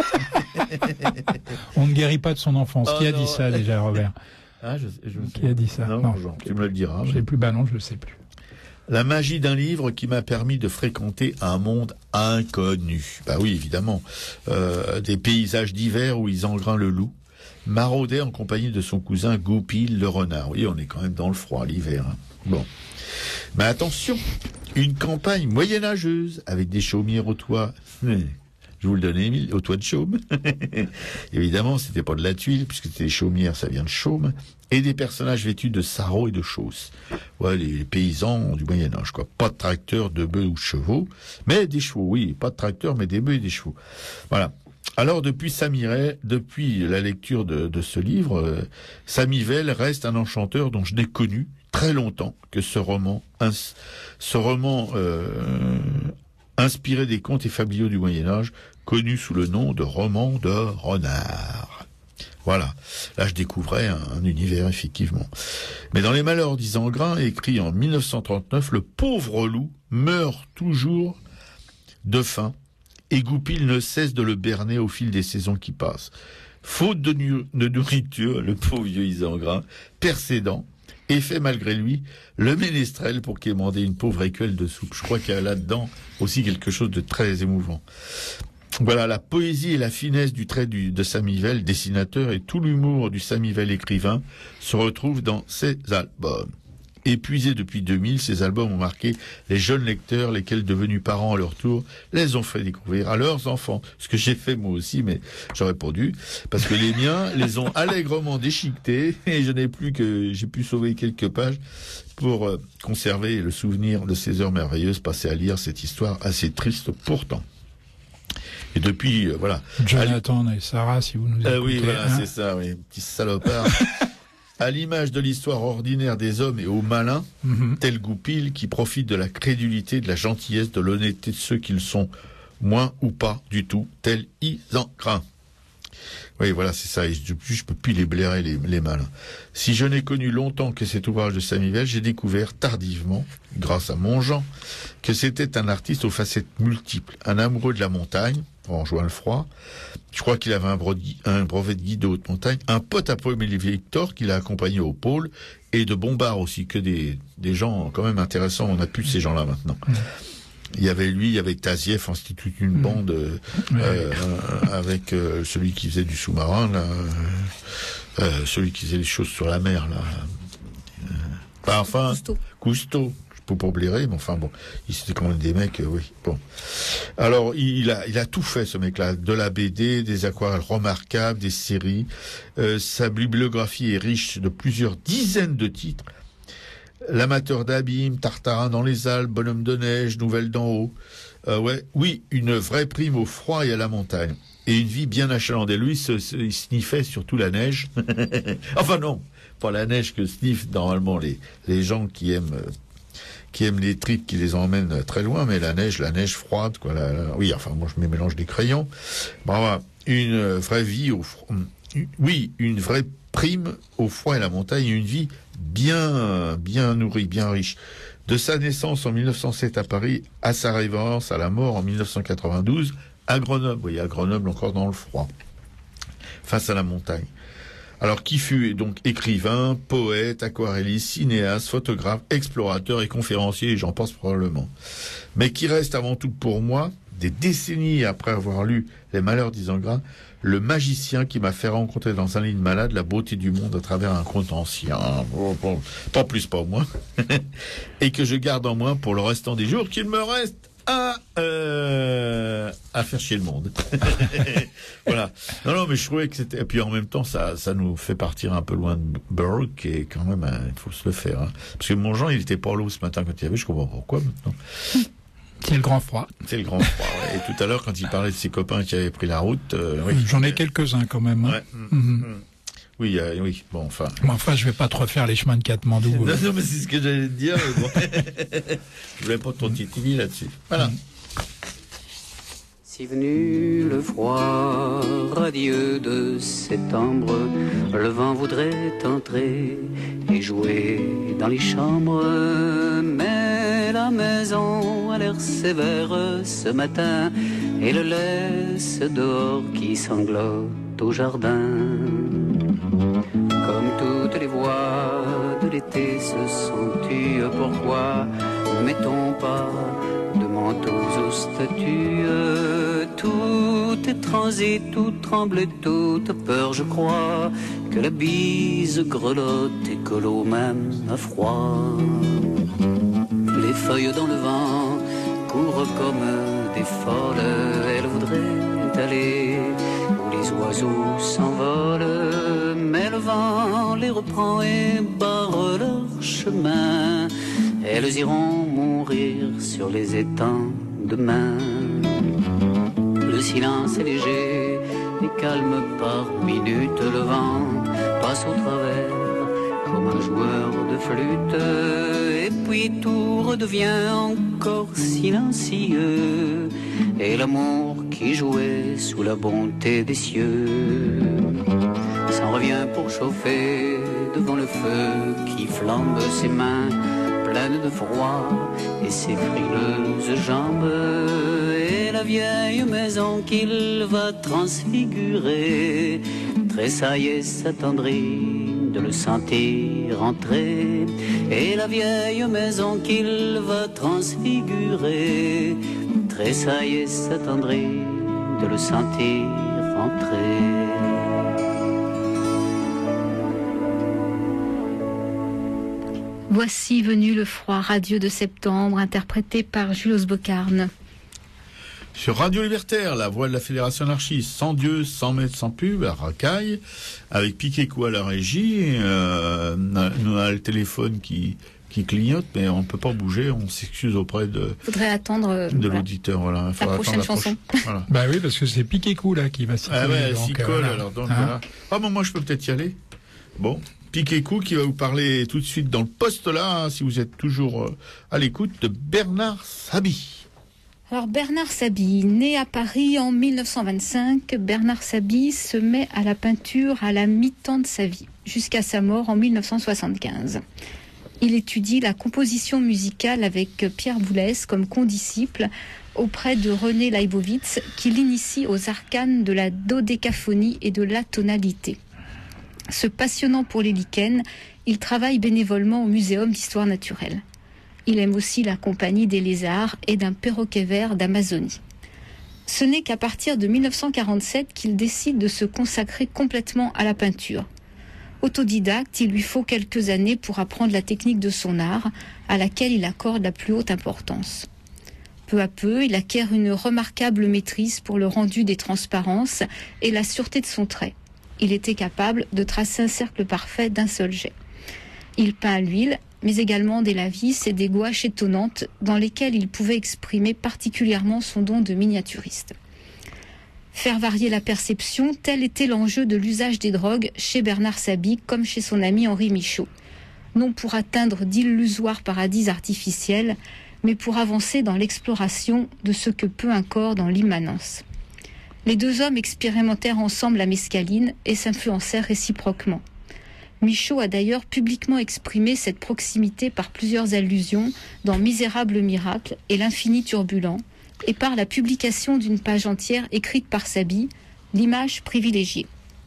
On ne guérit pas de son enfance. Oh, qui a non. dit ça déjà, Robert? Ah, je, je Qui a dit ça? Non, non. Jean, tu me le diras. Je sais plus, bah non, je le sais plus. La magie d'un livre qui m'a permis de fréquenter un monde inconnu. Bah oui, évidemment. Euh, des paysages divers où Isengrin le loup maraudait en compagnie de son cousin Goupil le renard. Oui, on est quand même dans le froid l'hiver. Hein. Bon. Mais attention, une campagne moyenâgeuse avec des chaumières au toit. Je vous le donne, Émile, au toit de chaume. Évidemment, c'était pas de la tuile, puisque c'était des chaumières, ça vient de chaume. Et des personnages vêtus de sarraux et de chausses. Ouais, les paysans du Moyen-Âge, quoi. Pas de tracteurs, de bœufs ou de chevaux, mais des chevaux, oui. Pas de tracteurs, mais des bœufs et des chevaux. Voilà. Alors, depuis Samivelle, depuis la lecture de, de ce livre, euh, Samivelle reste un enchanteur dont je n'ai connu très longtemps que ce roman, ins, ce roman, euh, inspiré des contes et fabliaux du Moyen-Âge, connu sous le nom de roman de renard. Voilà. Là, je découvrais un, un univers, effectivement. Mais dans Les Malheurs d'Isengrin, écrit en mille neuf cent trente-neuf, le pauvre loup meurt toujours de faim, et Goupil ne cesse de le berner au fil des saisons qui passent. Faute de, nu- de nourriture, le pauvre vieux Isengrin, percédant, et fait malgré lui le ménestrel pour quémander une pauvre écuelle de soupe. Je crois qu'il y a là-dedans aussi quelque chose de très émouvant. Voilà, la poésie et la finesse du trait du, de Samivelle, dessinateur, et tout l'humour du Samivelle écrivain se retrouvent dans ces albums. Épuisés depuis deux mille, ces albums ont marqué les jeunes lecteurs, lesquels, devenus parents à leur tour, les ont fait découvrir à leurs enfants. Ce que j'ai fait moi aussi, mais j'aurais pas dû, parce que les miens les ont allègrement déchiquetés, et je n'ai plus que, j'ai pu sauver quelques pages pour euh, conserver le souvenir de ces heures merveilleuses passées à lire cette histoire assez triste pourtant. Et depuis, euh, voilà. Jonathan et Sarah, si vous nous écoutez. Euh, oui, voilà, hein. c'est ça, oui, petit salopard. À l'image de l'histoire ordinaire des hommes et aux malins, mm-hmm. tel Goupil, qui profitent de la crédulité, de la gentillesse, de l'honnêteté de ceux qu'ils sont, moins ou pas du tout, tel Isengrin. Oui, voilà, c'est ça. Et je, je peux plus les blairer, les, les malins. Si je n'ai connu longtemps que cet ouvrage de Samivelle, j'ai découvert tardivement, grâce à Montjean, que c'était un artiste aux facettes multiples, un amoureux de la montagne, en jouant le froid. Je crois qu'il avait un, brevet, un brevet de guide de haute montagne, un pote à Paul Victor qui l'a accompagné au pôle, et de bombards aussi, que des, des gens quand même intéressants. On a plus de ces gens-là maintenant. Mmh. Il y avait lui, il y avait Tazieff, institue une mmh. bande euh, oui, euh, oui. avec euh, celui qui faisait du sous-marin, là, euh, celui qui faisait les choses sur la mer, là. Euh, bah, enfin, Cousteau. Cousteau. Je peux pas blairer, mais enfin bon, c'était quand même des mecs, euh, oui. Bon. Alors, il, il a, il a tout fait, ce mec-là, de la B D, des aquarelles remarquables, des séries. Euh, sa bibliographie est riche de plusieurs dizaines de titres. L'amateur d'abîme, Tartarin dans les Alpes, Bonhomme de neige, Nouvelle d'en haut. Euh, ouais, oui, une vraie prime au froid et à la montagne. Et une vie bien achalandée. Lui, se, se, il sniffait surtout la neige. Enfin non, pas la neige que sniffent normalement les, les gens qui aiment, euh, qui aiment les tripes qui les emmènent très loin, mais la neige, la neige froide, quoi. La, la, oui, enfin, moi je me mélange des crayons. Bravo, une vraie vie au froid. Oui, une vraie prime au froid et à la montagne, et une vie bien, bien nourri, bien riche. De sa naissance en mille neuf cent sept à Paris, à sa révérence, à la mort en mille neuf cent quatre-vingt-douze, à Grenoble. Vous voyez, à Grenoble, encore dans le froid, face à la montagne. Alors, qui fut donc écrivain, poète, aquarelliste, cinéaste, photographe, explorateur et conférencier, et j'en pense probablement. Mais qui reste avant tout pour moi, des décennies après avoir lu Les Malheurs d'Isengrin, le magicien qui m'a fait rencontrer dans un lit de malade la beauté du monde à travers un conte ancien. Bon, bon, pas plus, pas moins. Et que je garde en moi pour le restant des jours qu'il me reste à, euh, à faire chier le monde. Voilà. Non, non, mais je trouvais que c'était, et puis en même temps, ça, ça nous fait partir un peu loin de Burke, qui est quand même, il faut se le faire, hein. Parce que mon Jean, il était pas l'eau ce matin quand il y avait, je comprends pourquoi maintenant. C'est le grand froid. C'est le grand froid, ouais. Et tout à l'heure, quand il parlait de ses copains qui avaient pris la route... Euh, oui. J'en ai quelques-uns quand même. Hein. Ouais. Mm-hmm. Oui, euh, oui, bon, enfin... Mais enfin, je vais pas te refaire les chemins de Katmandou. Non, non, mais c'est ce que j'allais te dire. Mais bon. Je voulais pas ton titili là-dessus. Voilà. Mm. Si venu le froid radieux de septembre, le vent voudrait entrer et jouer dans les chambres, mais la maison a l'air sévère ce matin et le laisse dehors qui sanglote au jardin. Comme toutes les voix de l'été se sont tues, pourquoi ne mettons pas de manteaux aux statues? Tout est transi, tout tremble, toute peur, je crois que la bise grelotte et que l'eau même a froid. Les feuilles dans le vent courent comme des folles, elles voudraient aller où les oiseaux s'envolent, mais le vent les reprend et barre leur chemin. Elles iront mourir sur les étangs demain. Le silence est léger et calme par minute. Le vent passe au travers comme un joueur de flûte. Et puis tout redevient encore silencieux. Et l'amour qui jouait sous la bonté des cieux s'en revient pour chauffer devant le feu qui flambe ses mains pleine de froid et ses frileuses jambes, et la vieille maison qu'il va transfigurer tressaille et s'attendrit de le sentir entrer, et la vieille maison qu'il va transfigurer tressaille et s'attendrit de le sentir entrer. Voici venu le froid radieux de septembre, interprété par Julos Bocarne. Sur Radio Libertaire, la voix de la Fédération anarchiste, sans Dieu, sans maître, sans pub, à Racaille, avec Piquet-Cou à la régie, euh, nous a le téléphone qui qui clignote, mais on ne peut pas bouger. On s'excuse auprès de, faudrait attendre, euh, de voilà. l'auditeur. Voilà. La prochaine chanson. Proche... Voilà. Bah oui, parce que c'est Piqué-Cou là qui va s'y Ah coller. ouais, donc, s'y euh, colle, voilà. alors. Donc, Hein voilà. Ah bon, moi je peux peut-être y aller. Bon, Piqué-Cou qui va vous parler tout de suite dans le poste là, hein, si vous êtes toujours euh, à l'écoute, de Bernard Sabie. Alors Bernard Sabie, né à Paris en mille neuf cent vingt-cinq, Bernard Sabie se met à la peinture à la mi-temps de sa vie, jusqu'à sa mort en mille neuf cent soixante-quinze. Il étudie la composition musicale avec Pierre Boulez comme condisciple auprès de René Leibovitz, qui l'initie aux arcanes de la dodécaphonie et de l'atonalité. Se passionnant pour les lichens, il travaille bénévolement au Muséum d'histoire naturelle. Il aime aussi la compagnie des lézards et d'un perroquet vert d'Amazonie. Ce n'est qu'à partir de mille neuf cent quarante-sept qu'il décide de se consacrer complètement à la peinture. Autodidacte, il lui faut quelques années pour apprendre la technique de son art, à laquelle il accorde la plus haute importance. Peu à peu, il acquiert une remarquable maîtrise pour le rendu des transparences et la sûreté de son trait. Il était capable de tracer un cercle parfait d'un seul jet. Il peint à l'huile, mais également des lavis et des gouaches étonnantes dans lesquelles il pouvait exprimer particulièrement son don de miniaturiste. Faire varier la perception, tel était l'enjeu de l'usage des drogues chez Bernard Sabie comme chez son ami Henri Michaud. Non pour atteindre d'illusoires paradis artificiels, mais pour avancer dans l'exploration de ce que peut un corps dans l'immanence. Les deux hommes expérimentèrent ensemble la mescaline et s'influencèrent réciproquement. Michaud a d'ailleurs publiquement exprimé cette proximité par plusieurs allusions dans Misérable miracle et L'infini turbulent, et par la publication d'une page entière écrite par Sabie, L'image privilégiée.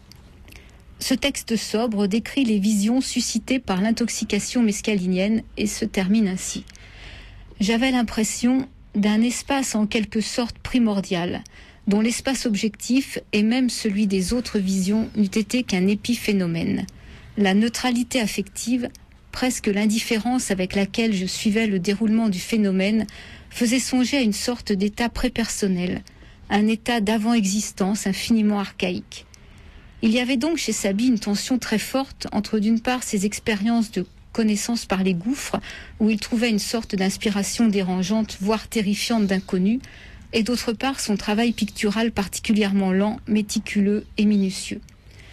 Ce texte sobre décrit les visions suscitées par l'intoxication mescalinienne et se termine ainsi. J'avais l'impression d'un espace en quelque sorte primordial, dont l'espace objectif et même celui des autres visions n'eût été qu'un épiphénomène. La neutralité affective, presque l'indifférence avec laquelle je suivais le déroulement du phénomène, faisait songer à une sorte d'état prépersonnel, un état d'avant-existence infiniment archaïque. Il y avait donc chez Sabie une tension très forte entre d'une part ses expériences de connaissance par les gouffres, où il trouvait une sorte d'inspiration dérangeante, voire terrifiante d'inconnu, et d'autre part son travail pictural particulièrement lent, méticuleux et minutieux.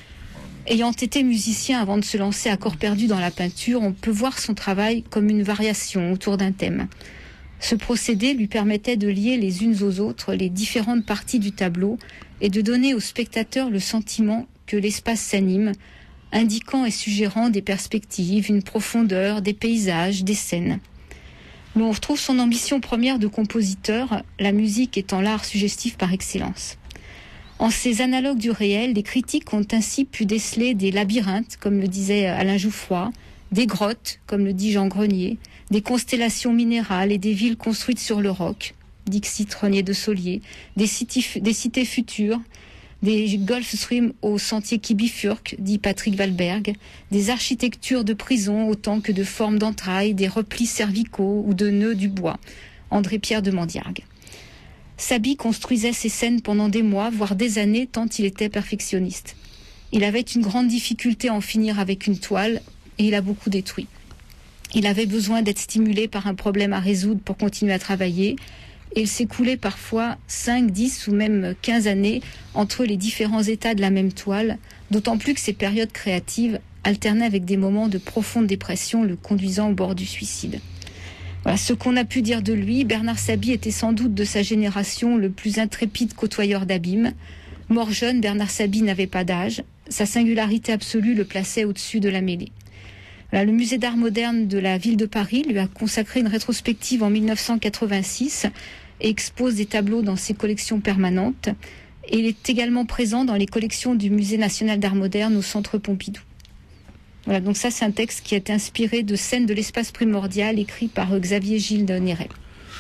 Ayant été musicien avant de se lancer à corps perdu dans la peinture, on peut voir son travail comme une variation autour d'un thème. Ce procédé lui permettait de lier les unes aux autres les différentes parties du tableau et de donner au spectateur le sentiment que l'espace s'anime, indiquant et suggérant des perspectives, une profondeur, des paysages, des scènes. Mais on retrouve son ambition première de compositeur, la musique étant l'art suggestif par excellence. En ces analogues du réel, les critiques ont ainsi pu déceler des labyrinthes, comme le disait Alain Jouffroy, des grottes, comme le dit Jean Grenier, des constellations minérales et des villes construites sur le roc, Dixit Renier de Solier, des, cités, des cités futures, des Gulf Stream au sentier qui bifurque, dit Patrick Valberg, des architectures de prison autant que de formes d'entrailles, des replis cervicaux ou de nœuds du bois, André-Pierre de Mandiargue. Sabie construisait ces scènes pendant des mois, voire des années, tant il était perfectionniste. Il avait une grande difficulté à en finir avec une toile, et il a beaucoup détruit. Il avait besoin d'être stimulé par un problème à résoudre pour continuer à travailler, et il s'écoulait parfois cinq, dix ou même quinze années entre les différents états de la même toile, d'autant plus que ces périodes créatives alternaient avec des moments de profonde dépression le conduisant au bord du suicide. Voilà ce qu'on a pu dire de lui. Bernard Sabie était sans doute de sa génération le plus intrépide côtoyeur d'abîmes. Mort jeune, Bernard Sabie n'avait pas d'âge. Sa singularité absolue le plaçait au-dessus de la mêlée. Voilà, le musée d'art moderne de la ville de Paris lui a consacré une rétrospective en mille neuf cent quatre-vingt-six et expose des tableaux dans ses collections permanentes. Et il est également présent dans les collections du Musée national d'art moderne au Centre Pompidou. Voilà, donc ça c'est un texte qui a été inspiré de scènes de l'espace primordial écrit par Xavier Gilles de Néret.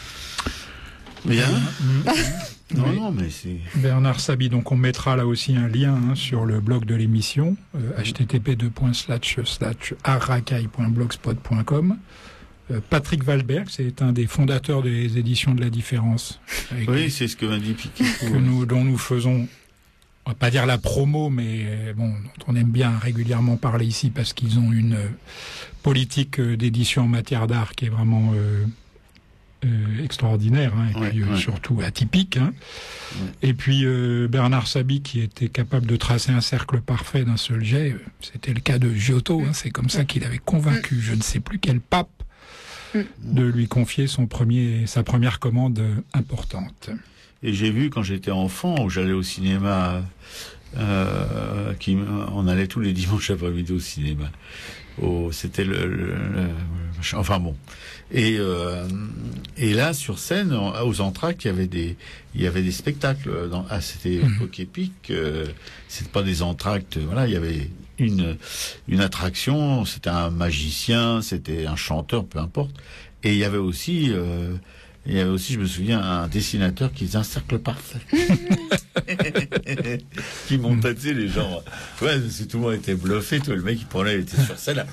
Bien. Mmh. Non, Oui. non, mais c'est... Bernard Sabie, donc on mettra là aussi un lien hein, sur le blog de l'émission, euh, h t t p deux points slash slash arracaille point blogspot point com. Euh, Patrick Valberg, c'est un des fondateurs des éditions de la Différence. Avec Oui, c'est ce que m'a dit Piqué. que nous, dont nous faisons on va pas dire la promo, mais bon, dont on aime bien régulièrement parler ici parce qu'ils ont une politique d'édition en matière d'art qui est vraiment euh, euh, extraordinaire, hein, et ouais, puis euh, ouais. surtout atypique. Hein. Ouais. Et puis euh, Bernard Sabi qui était capable de tracer un cercle parfait d'un seul jet, euh, c'était le cas de Giotto. Hein, c'est comme ça qu'il avait convaincu, je ne sais plus quel pape, de lui confier son premier, sa première commande importante. Et j'ai vu quand j'étais enfant, où j'allais au cinéma, euh, qui, on allait tous les dimanches après-midi au cinéma. Au, c'était le, le, le, enfin bon. Et, euh, et là, sur scène, aux entractes, il y avait des, il y avait des spectacles. Dans, ah, c'était époque épique. Euh, c'était pas des entractes. Voilà, il y avait une, une attraction. C'était un magicien, c'était un chanteur, peu importe. Et il y avait aussi, euh, il y avait aussi, je me souviens, un dessinateur qui faisait un cercle parfait. Qui montait, tu sais, les gens. Ouais, parce que tout le monde était bluffé. Toi, le mec, il prenait, il était sur scène, là.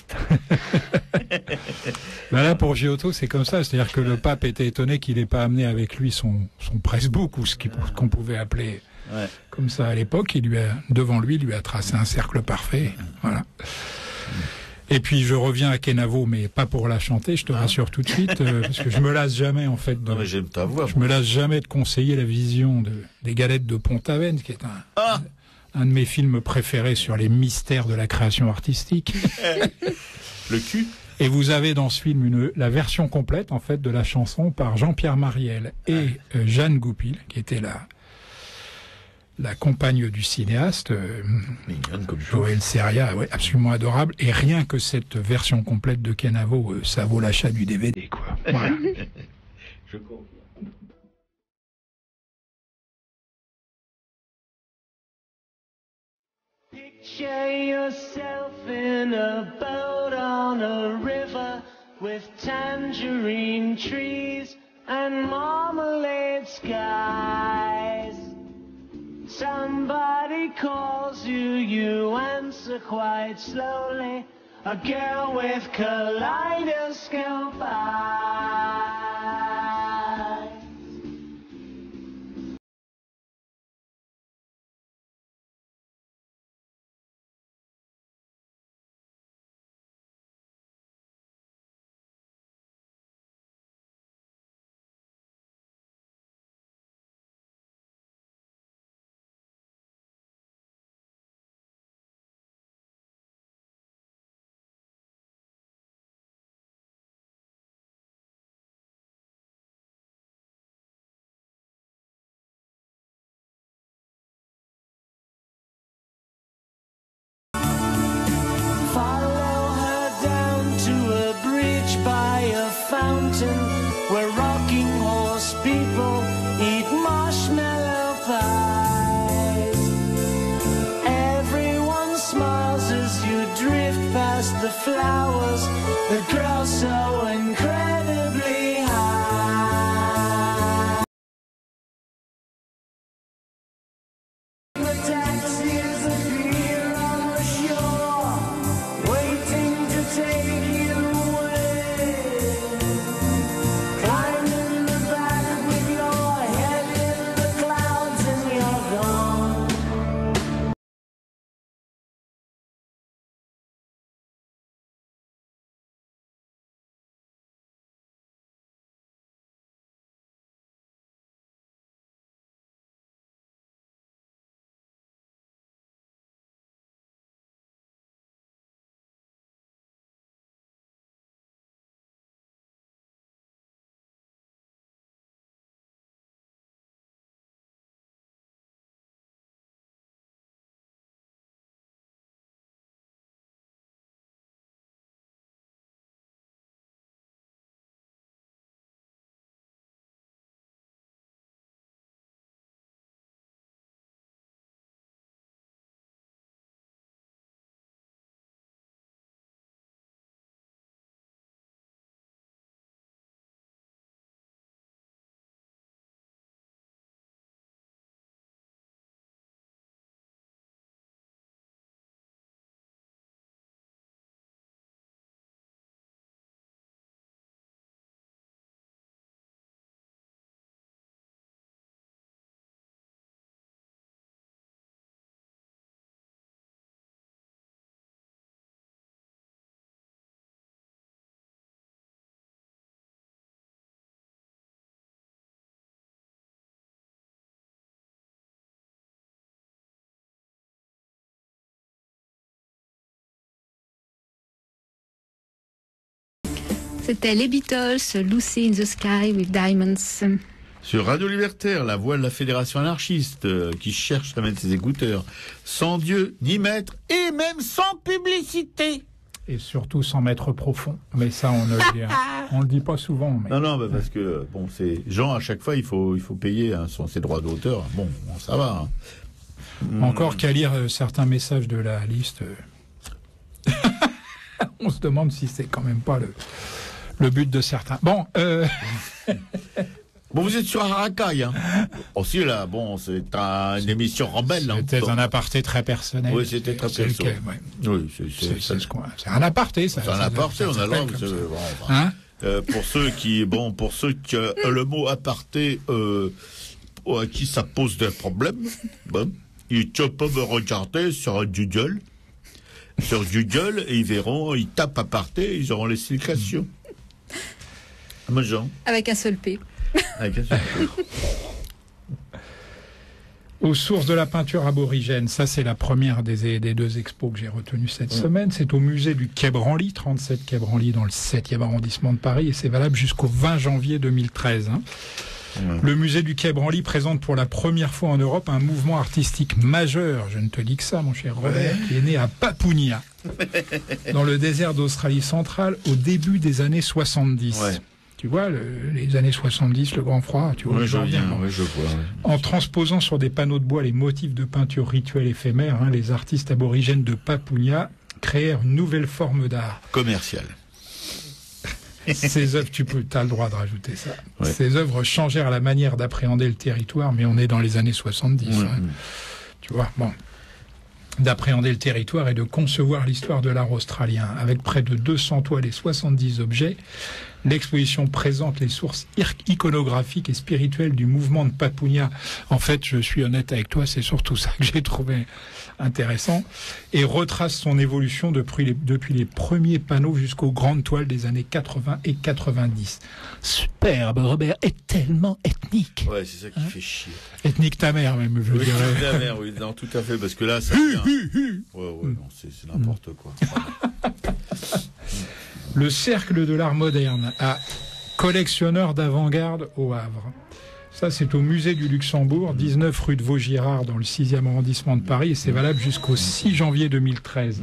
Ben là, pour Giotto, c'est comme ça. C'est-à-dire que le pape était étonné qu'il n'ait pas amené avec lui son, son pressbook, ou ce qu'on pouvait appeler ouais. comme ça à l'époque. Il lui a, devant lui, il lui a tracé un cercle parfait. Voilà. Et puis je reviens à Kenavo, mais pas pour la chanter, je te rassure tout de suite, euh, parce que je me lasse jamais en fait. De, non mais j'aime ta voix. Je me lasse jamais de conseiller la vision de, des Galettes de Pont-Aven, qui est un, ah un, un de mes films préférés sur les mystères de la création artistique. Le cul. Et vous avez dans ce film une, la version complète en fait de la chanson par Jean-Pierre Mariel et euh, Jeanne Goupil, qui était la la compagne du cinéaste, euh, Joël Seria, ouais, absolument adorable. Et rien que cette version complète de Kenavo, euh, ça vaut l'achat du D V D, quoi. Voilà. Je comprends. Picture yourself in a boat on a river with tangerine trees and marmalade skies. Somebody calls you, you answer quite slowly. A girl with kaleidoscope eyes. Where rocking horse people eat marshmallow pies. Everyone smiles as you drift past the flowers that grow so incredibly high. The taxis appear on the shore, waiting to take you away. C'était les Beatles, Lucy in the Sky with Diamonds. Sur Radio Libertaire, la voix de la Fédération anarchiste euh, qui cherche à mettre ses écouteurs sans Dieu ni maître et même sans publicité. Et surtout sans mettre profond. Mais ça, on ne le dit, on le dit pas souvent. Mais... Non, non, bah parce que bon, c'est Jean à chaque fois, il faut, il faut payer hein, son, ses droits d'auteur. Bon, bon, ça va. Hein. Encore mmh. qu'à lire euh, certains messages de la liste, euh... on se demande si c'est quand même pas le, le but de certains. Bon. Euh... Bon, vous êtes sur Aracaille, hein. Aussi, là, bon, c'est un, une émission rebelle. C'était hein, un aparté très personnel. Oui, c'était très personnel. Ouais. Oui, c'est un aparté, ça. C'est un aparté, on a le droit. Bon, hein euh, pour ceux qui, bon, pour ceux qui, euh, le mot aparté, euh, à qui ça pose des problèmes, bon, ils peuvent me regarder sur Google, sur Google, et ils verront, ils tapent aparté, ils auront l'explication. Moi, Jean. Avec un seul P. Aux sources de la peinture aborigène, ça c'est la première des, des deux expos que j'ai retenues cette mmh. semaine. C'est au musée du Quai Branly, trente-sept Quai Branly dans le septième arrondissement de Paris, et c'est valable jusqu'au vingt janvier deux mille treize. Hein. Mmh. Le musée du Quai Branly présente pour la première fois en Europe un mouvement artistique majeur, je ne te dis que ça mon cher Robert, ouais. qui est né à Papounia, dans le désert d'Australie centrale au début des années soixante-dix. Ouais. Tu vois, le, les années soixante-dix, le grand froid, tu vois. Oui, je viens, oui, je vois. Oui. En transposant sur des panneaux de bois les motifs de peinture rituelle éphémère, hein, les artistes aborigènes de Papounia créèrent une nouvelle forme d'art. Commercial. Ces œuvres, tu peux, as le droit de rajouter ça. Ouais. Ces œuvres changèrent la manière d'appréhender le territoire, mais on est dans les années soixante-dix. Mmh. Hein. Tu vois, bon. D'appréhender le territoire et de concevoir l'histoire de l'art australien. Avec près de deux cents toiles et soixante-dix objets, l'exposition présente les sources iconographiques et spirituelles du mouvement de Papounia. En fait, je suis honnête avec toi, c'est surtout ça que j'ai trouvé intéressant. Et retrace son évolution depuis les, depuis les premiers panneaux jusqu'aux grandes toiles des années quatre-vingts et quatre-vingt-dix. Superbe, Robert, et tellement ethnique. Ouais, c'est ça qui hein fait chier. Ethnique ta mère, même, je oui, dirais. Ta mère, oui, non, tout à fait, parce que là, ça devient... Ouais, ouais, non, c'est, c'est n'importe quoi. Le Cercle de l'Art Moderne à collectionneur d'avant-garde au Havre. Ça, c'est au musée du Luxembourg, dix-neuf rue de Vaugirard, dans le sixième arrondissement de Paris, et c'est valable jusqu'au six janvier deux mille treize.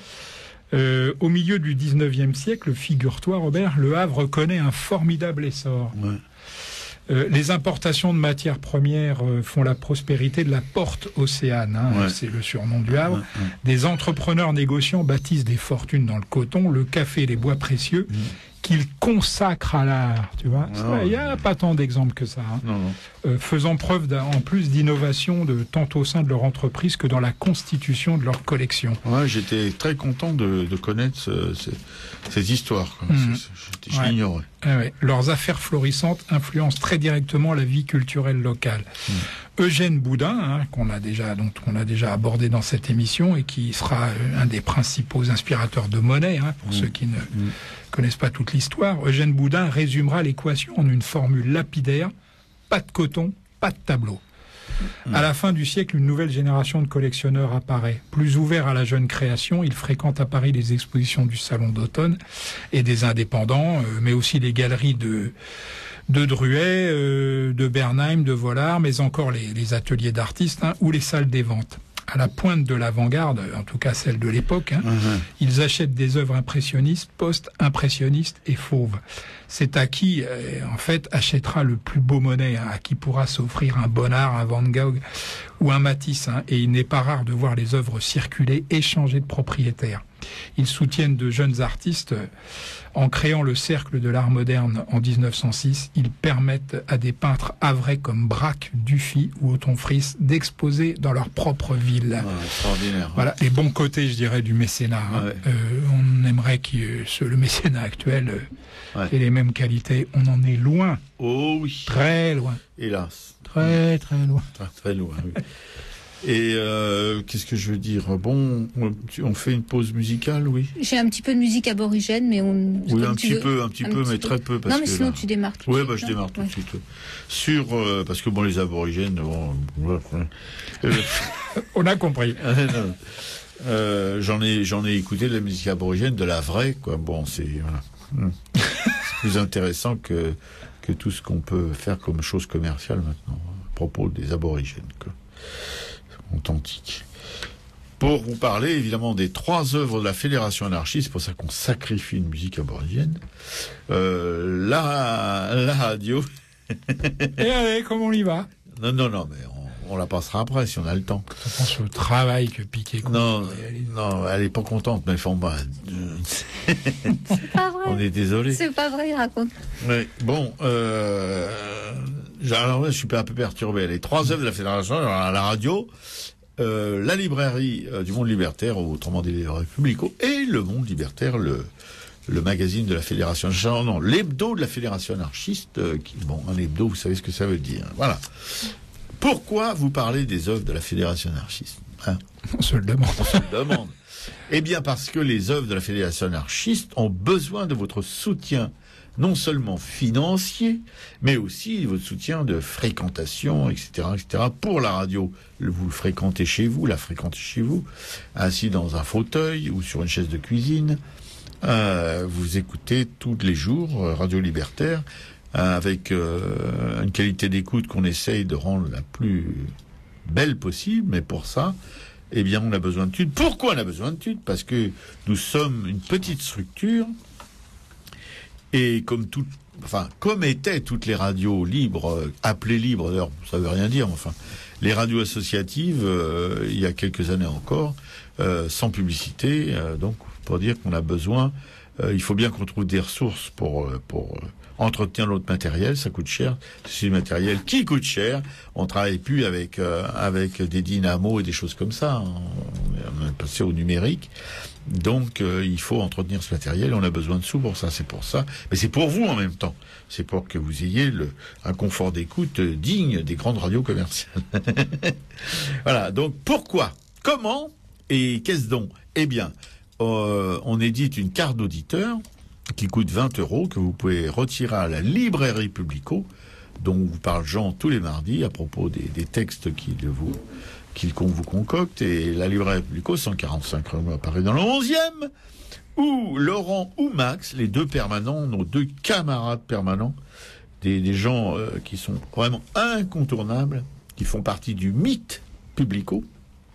Euh, au milieu du dix-neuvième siècle, figure-toi, Robert, le Havre connaît un formidable essor. Ouais. Euh, les importations de matières premières euh, font la prospérité de la porte océane, hein, ouais. c'est le surnom du Havre. Ouais, ouais. Des entrepreneurs négociants bâtissent des fortunes dans le coton, le café et les bois précieux mmh. qu'ils consacrent à l'art. Tu vois, il n'y a pas tant d'exemples que ça. Hein. Non, non. Euh, faisant preuve en plus d'innovation de, tant au sein de leur entreprise que dans la constitution de leur collection. Ouais, j'étais très content de, de connaître ce, ce, cette histoire. Mmh. Je, je ouais. l'ignorais. Ah ouais. Leurs affaires florissantes influencent très directement la vie culturelle locale. Mmh. Eugène Boudin, hein, qu'on a déjà, donc qu'on a déjà abordé dans cette émission et qui sera euh, un des principaux inspirateurs de Monet, hein, pour mmh. ceux qui ne mmh. connaissent pas toute l'histoire. Eugène Boudin résumera l'équation en une formule lapidaire: pas de coton, pas de tableau. Mmh. À la fin du siècle, une nouvelle génération de collectionneurs apparaît. Plus ouvert à la jeune création, il fréquente à Paris les expositions du Salon d'automne et des indépendants, euh, mais aussi les galeries de, de Druet, euh, de Bernheim, de Vollard, mais encore les, les ateliers d'artistes hein, ou les salles des ventes. À la pointe de l'avant-garde, en tout cas celle de l'époque, hein, mmh. ils achètent des œuvres impressionnistes, post-impressionnistes et fauves. C'est à qui, euh, en fait, achètera le plus beau Monet, hein, à qui pourra s'offrir un Bonnard, un Van Gogh ou un Matisse. Hein, et il n'est pas rare de voir les œuvres circuler et changer de propriétaire. Ils soutiennent de jeunes artistes. Euh, en créant le Cercle de l'Art Moderne en dix-neuf cent six, ils permettent à des peintres havrais comme Braque, Dufy ou Othon Friss d'exposer dans leur propre ville. Ouais, extraordinaire. Voilà, ouais. Les bons côtés, je dirais, du mécénat. Hein. Ouais. Euh, on aimerait que ce, le mécénat actuel euh, ouais. ait les mêmes qualités. On en est loin. Oh oui. Très loin. Hélas. Très, très loin. Très, très loin, oui. Et euh, qu'est-ce que je veux dire? Bon, on fait une pause musicale, oui. J'ai un petit peu de musique aborigène, mais on. Oui, un petit peu, un petit peu, mais très peu. Non, mais sinon tu démarres tout de suite. Oui, bah je démarre tout de suite. Sur euh, parce que bon, les aborigènes, bon, euh, on a compris. euh, j'en ai, j'en ai écouté de la musique aborigène, de la vraie, quoi. Bon, c'est voilà. Mmh. C'est plus intéressant que, que tout ce qu'on peut faire comme chose commerciale maintenant, à propos des aborigènes, quoi. Authentiques. Pour vous parler évidemment des trois œuvres de la Fédération anarchiste, c'est pour ça qu'on sacrifie une musique aborigène. Euh, la, la radio. Et allez, comment on y va? Non, non, non, mais on, on la passera après si on a le temps. Je pense au travail que Piquet. Non, non, elle est pas contente, mais enfin, bah, C'est pas vrai. on est désolé. C'est pas vrai, il raconte. Mais bon, euh, alors là, je suis un peu perturbé. Les trois œuvres de la Fédération, alors, à la radio. Euh, la librairie euh, du Monde Libertaire, autrement dit les Républicains, et le Monde Libertaire, le, le magazine de la Fédération, non, l'hebdo de la Fédération anarchiste, euh, qui, bon, un hebdo, vous savez ce que ça veut dire. Voilà. Pourquoi vous parlez des œuvres de la Fédération anarchiste, hein? On se le demande. On se le demande. Eh bien, parce que les œuvres de la Fédération anarchiste ont besoin de votre soutien, non seulement financier, mais aussi votre soutien de fréquentation, et cetera, et cetera, pour la radio. Vous le fréquentez chez vous, la fréquentez chez vous, assis dans un fauteuil ou sur une chaise de cuisine. Euh, vous écoutez tous les jours euh, Radio Libertaire, euh, avec euh, une qualité d'écoute qu'on essaye de rendre la plus belle possible, mais pour ça, eh bien, on a besoin de thunes. Pourquoi on a besoin de thunes? Parce que nous sommes une petite structure. Et comme tout, enfin, comme étaient toutes les radios libres, euh, appelées libres, d'ailleurs, ça veut rien dire, enfin, les radios associatives, euh, il y a quelques années encore, euh, sans publicité, euh, donc, pour dire qu'on a besoin, euh, il faut bien qu'on trouve des ressources pour, euh, pour euh, entretenir notre matériel, ça coûte cher, c'est du matériel qui coûte cher, on travaille plus avec, euh, avec des dynamos et des choses comme ça, hein. On est passé au numérique. Donc, euh, il faut entretenir ce matériel. On a besoin de sous pour ça. C'est pour ça. Mais c'est pour vous en même temps. C'est pour que vous ayez le, un confort d'écoute digne des grandes radios commerciales. Voilà. Donc, pourquoi? Comment? Et qu'est-ce donc? Eh bien, euh, on édite une carte d'auditeur qui coûte vingt euros, que vous pouvez retirer à la librairie Publico, dont vous parle Jean tous les mardis à propos des, des textes qu'il vous... qu'il vous concocte, et la librairie Publico, cent quarante-cinq rue à Paris dans le onzième, où Laurent ou Max, les deux permanents, nos deux camarades permanents, des, des gens euh, qui sont vraiment incontournables, qui font partie du mythe Publico,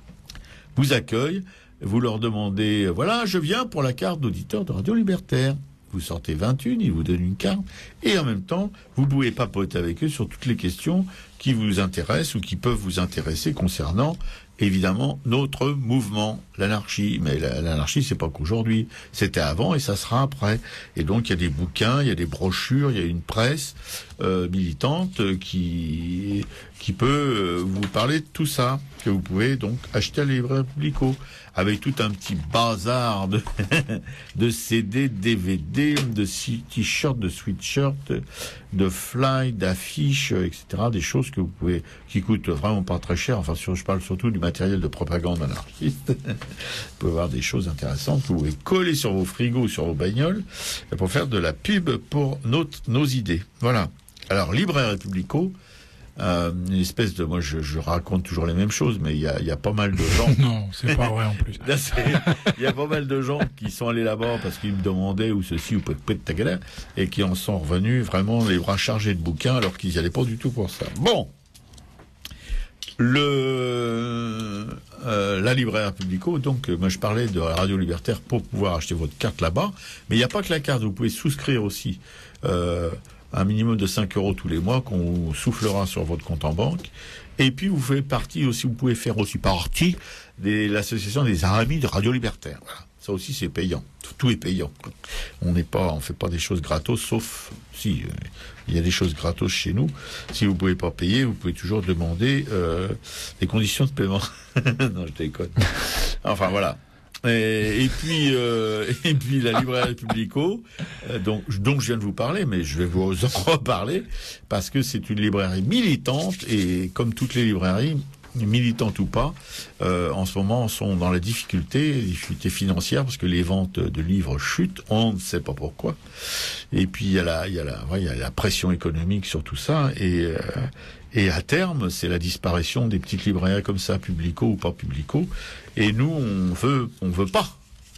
vous accueillent, vous leur demandez, euh, voilà, je viens pour la carte d'auditeur de Radio Libertaire. Vous sortez vingt et un, ils vous donnent une carte, et en même temps, vous pouvez papoter avec eux sur toutes les questions qui vous intéressent ou qui peuvent vous intéresser concernant, évidemment, notre mouvement, l'anarchie. Mais l'anarchie, c'est pas qu'aujourd'hui, c'était avant et ça sera après. Et donc, il y a des bouquins, il y a des brochures, il y a une presse euh, militante qui qui peut vous parler de tout ça, que vous pouvez donc acheter à la librairie Publico, avec tout un petit bazar de, de C D, D V D, de t-shirts, de sweatshirts, de fly, d'affiches, et cetera. Des choses que vous pouvez, qui coûtent vraiment pas très cher. Enfin, je parle surtout du matériel de propagande anarchiste. Vous pouvez avoir des choses intéressantes. Vous pouvez coller sur vos frigos, sur vos bagnoles, pour faire de la pub pour notre, nos idées. Voilà. Alors, Librairie Publico, Euh, une espèce de, moi je, je raconte toujours les mêmes choses, mais il y a, y a pas mal de gens. Non, c'est pas vrai en plus. Il y a pas mal de gens qui sont allés là-bas parce qu'ils me demandaient ou ceci ou peut-être ta galère, et qui en sont revenus vraiment les bras chargés de bouquins alors qu'ils y allaient pas du tout pour ça. Bon, le euh, la librairie Publico, donc euh, moi je parlais de la Radio Libertaire pour pouvoir acheter votre carte là-bas, mais il n'y a pas que la carte, vous pouvez souscrire aussi. Euh, un minimum de cinq euros tous les mois qu'on soufflera sur votre compte en banque. Et puis, vous faites partie aussi, vous pouvez faire aussi partie de l'association des amis de Radio Libertaire. Voilà. Ça aussi, c'est payant. Tout, tout est payant. On n'est pas, on fait pas des choses gratos, sauf si euh, il y a des choses gratos chez nous. Si vous pouvez pas payer, vous pouvez toujours demander euh, des conditions de paiement. Non, je déconne. Enfin, voilà. Et, et puis euh, et puis la librairie Publico, euh, donc dont je viens de vous parler, mais je vais vous en reparler parce que c'est une librairie militante, et comme toutes les librairies, militantes ou pas, euh, en ce moment sont dans la difficulté, les difficultés financières, parce que les ventes de livres chutent, on ne sait pas pourquoi. Et puis il y a la il y a la ouais, il y a la pression économique sur tout ça, et euh, et à terme, c'est la disparition des petites librairies comme ça, Publico ou pas Publico. Et nous, on veut, on veut pas.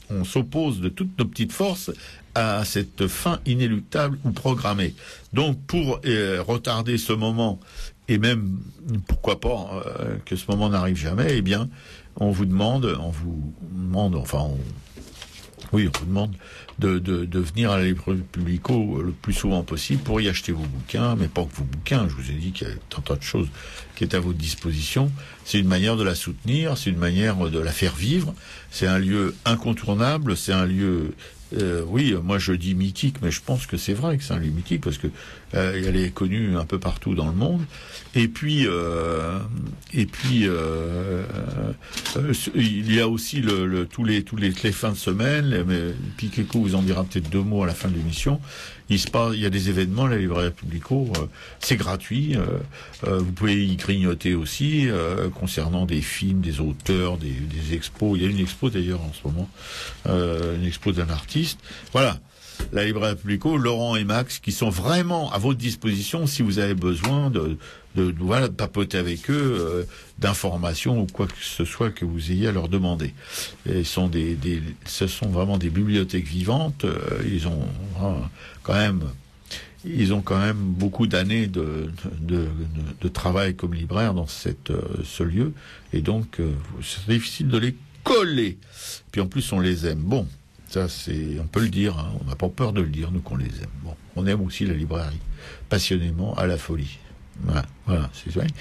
on s'oppose de toutes nos petites forces à cette fin inéluctable ou programmée. Donc, pour euh, retarder ce moment, et même, pourquoi pas, euh, que ce moment n'arrive jamais, eh bien, on vous demande, on vous demande, enfin, on, oui, on vous demande de, de, de venir à la librairie Publico le plus souvent possible pour y acheter vos bouquins, mais pas que vos bouquins. Je vous ai dit qu'il y a tant, tant de choses qui est à votre disposition. C'est une manière de la soutenir, c'est une manière de la faire vivre. C'est un lieu incontournable, c'est un lieu... Euh, oui, moi je dis mythique, mais je pense que c'est vrai que c'est un lieu mythique parce que euh, elle est connue un peu partout dans le monde. Et puis, euh, et puis, euh, euh, il y a aussi le, le, tous les tous les, les fins de semaine. Mais Piqueco vous en dira peut-être deux mots à la fin de l'émission. Il se passe, il y a des événements, la librairie Publico, euh, c'est gratuit. Euh, euh, vous pouvez y grignoter aussi euh, concernant des films, des auteurs, des, des expos. Il y a une expo d'ailleurs en ce moment, euh, une expo d'un artiste. Voilà, la librairie Publico, Laurent et Max, qui sont vraiment à votre disposition si vous avez besoin de de, de, voilà, de papoter avec eux, euh, d'informations ou quoi que ce soit que vous ayez à leur demander. Et sont des, des, ce sont vraiment des bibliothèques vivantes. Euh, ils ont euh, quand même, ils ont quand même beaucoup d'années de, de, de, de travail comme libraire dans cette, euh, ce lieu. Et donc, euh, c'est difficile de les coller. Puis en plus, on les aime. Bon. Ça, c'est, on peut le dire, hein, on n'a pas peur de le dire, nous, qu'on les aime. Bon, on aime aussi la librairie, passionnément, à la folie. Voilà, voilà, c'est vrai.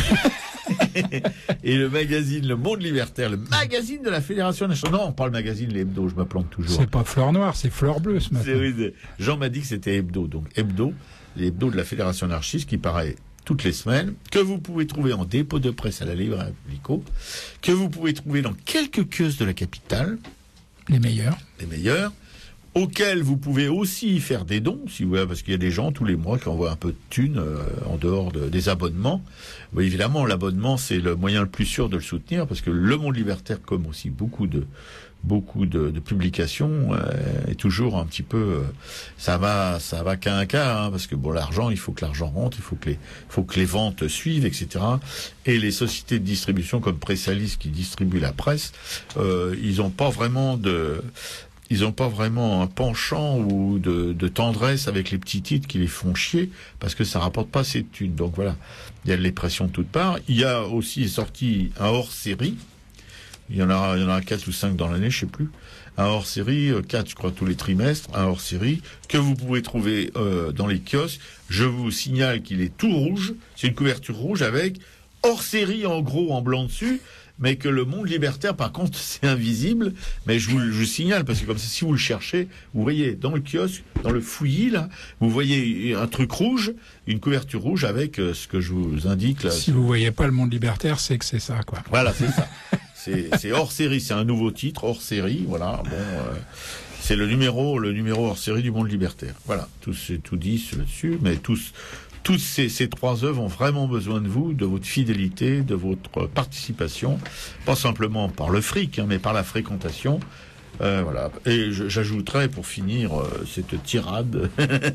Et le magazine Le Monde Libertaire, le magazine de la Fédération nationale. Non, pas le magazine, les hebdos, je me plante toujours. C'est pas Fleur Noire, c'est Fleur Bleue ce matin. C'est, oui, Jean m'a dit que c'était hebdo, donc hebdo, les hebdos de la Fédération anarchiste qui paraît toutes les semaines, que vous pouvez trouver en dépôt de presse à la librairie Publico, que vous pouvez trouver dans quelques kiosques de la capitale. Les meilleurs. Les meilleurs, auxquels vous pouvez aussi faire des dons, si vous voulez, parce qu'il y a des gens tous les mois qui envoient un peu de thunes euh, en dehors de, des abonnements. Mais évidemment, l'abonnement, c'est le moyen le plus sûr de le soutenir, parce que Le Monde Libertaire, comme aussi beaucoup de beaucoup de, de publications, euh, est toujours un petit peu... Euh, ça va ça va qu'à un cas, hein, parce que bon, l'argent, il faut que l'argent rentre, il faut que les, faut que les ventes suivent, et cetera. Et les sociétés de distribution comme Pressalis, qui distribuent la presse, euh, ils n'ont pas vraiment de... Ils n'ont pas vraiment un penchant ou de, de tendresse avec les petits titres qui les font chier, parce que ça rapporte pas assez de thunes. Donc voilà, il y a de les pressions de toutes parts. Il y a aussi sorti un hors-série. Il y en a, il y en a quatre ou cinq dans l'année, je sais plus. Un hors-série, quatre, je crois, tous les trimestres, un hors-série, que vous pouvez trouver euh, dans les kiosques. Je vous signale qu'il est tout rouge. C'est une couverture rouge avec hors-série en gros en blanc dessus. Mais que Le Monde Libertaire, par contre, c'est invisible. Mais je vous le je signale, parce que comme ça, si vous le cherchez, vous voyez dans le kiosque, dans le fouillis, là, vous voyez un truc rouge, une couverture rouge avec euh, ce que je vous indique là. Si vous voyez pas Le Monde Libertaire, c'est que c'est ça, quoi. Voilà, c'est ça. c'est, c'est hors série, c'est un nouveau titre, hors série, voilà. Bon, euh, c'est le numéro, le numéro hors série du Monde Libertaire. Voilà, tout c'est tout dit là-dessus, mais tous. Toutes ces, ces trois œuvres ont vraiment besoin de vous, de votre fidélité, de votre participation, pas simplement par le fric, hein, mais par la fréquentation. Euh, voilà. Et je, j'ajouterais pour finir euh, cette tirade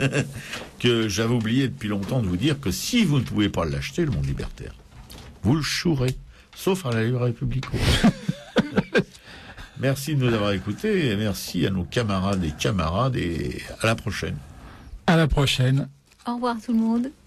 que j'avais oublié depuis longtemps de vous dire que si vous ne pouvez pas l'acheter, Le Monde Libertaire, vous le chouerez, sauf à la librairie Publico. Merci de nous avoir écoutés et merci à nos camarades et camarades et à la prochaine. À la prochaine. Au revoir tout le monde.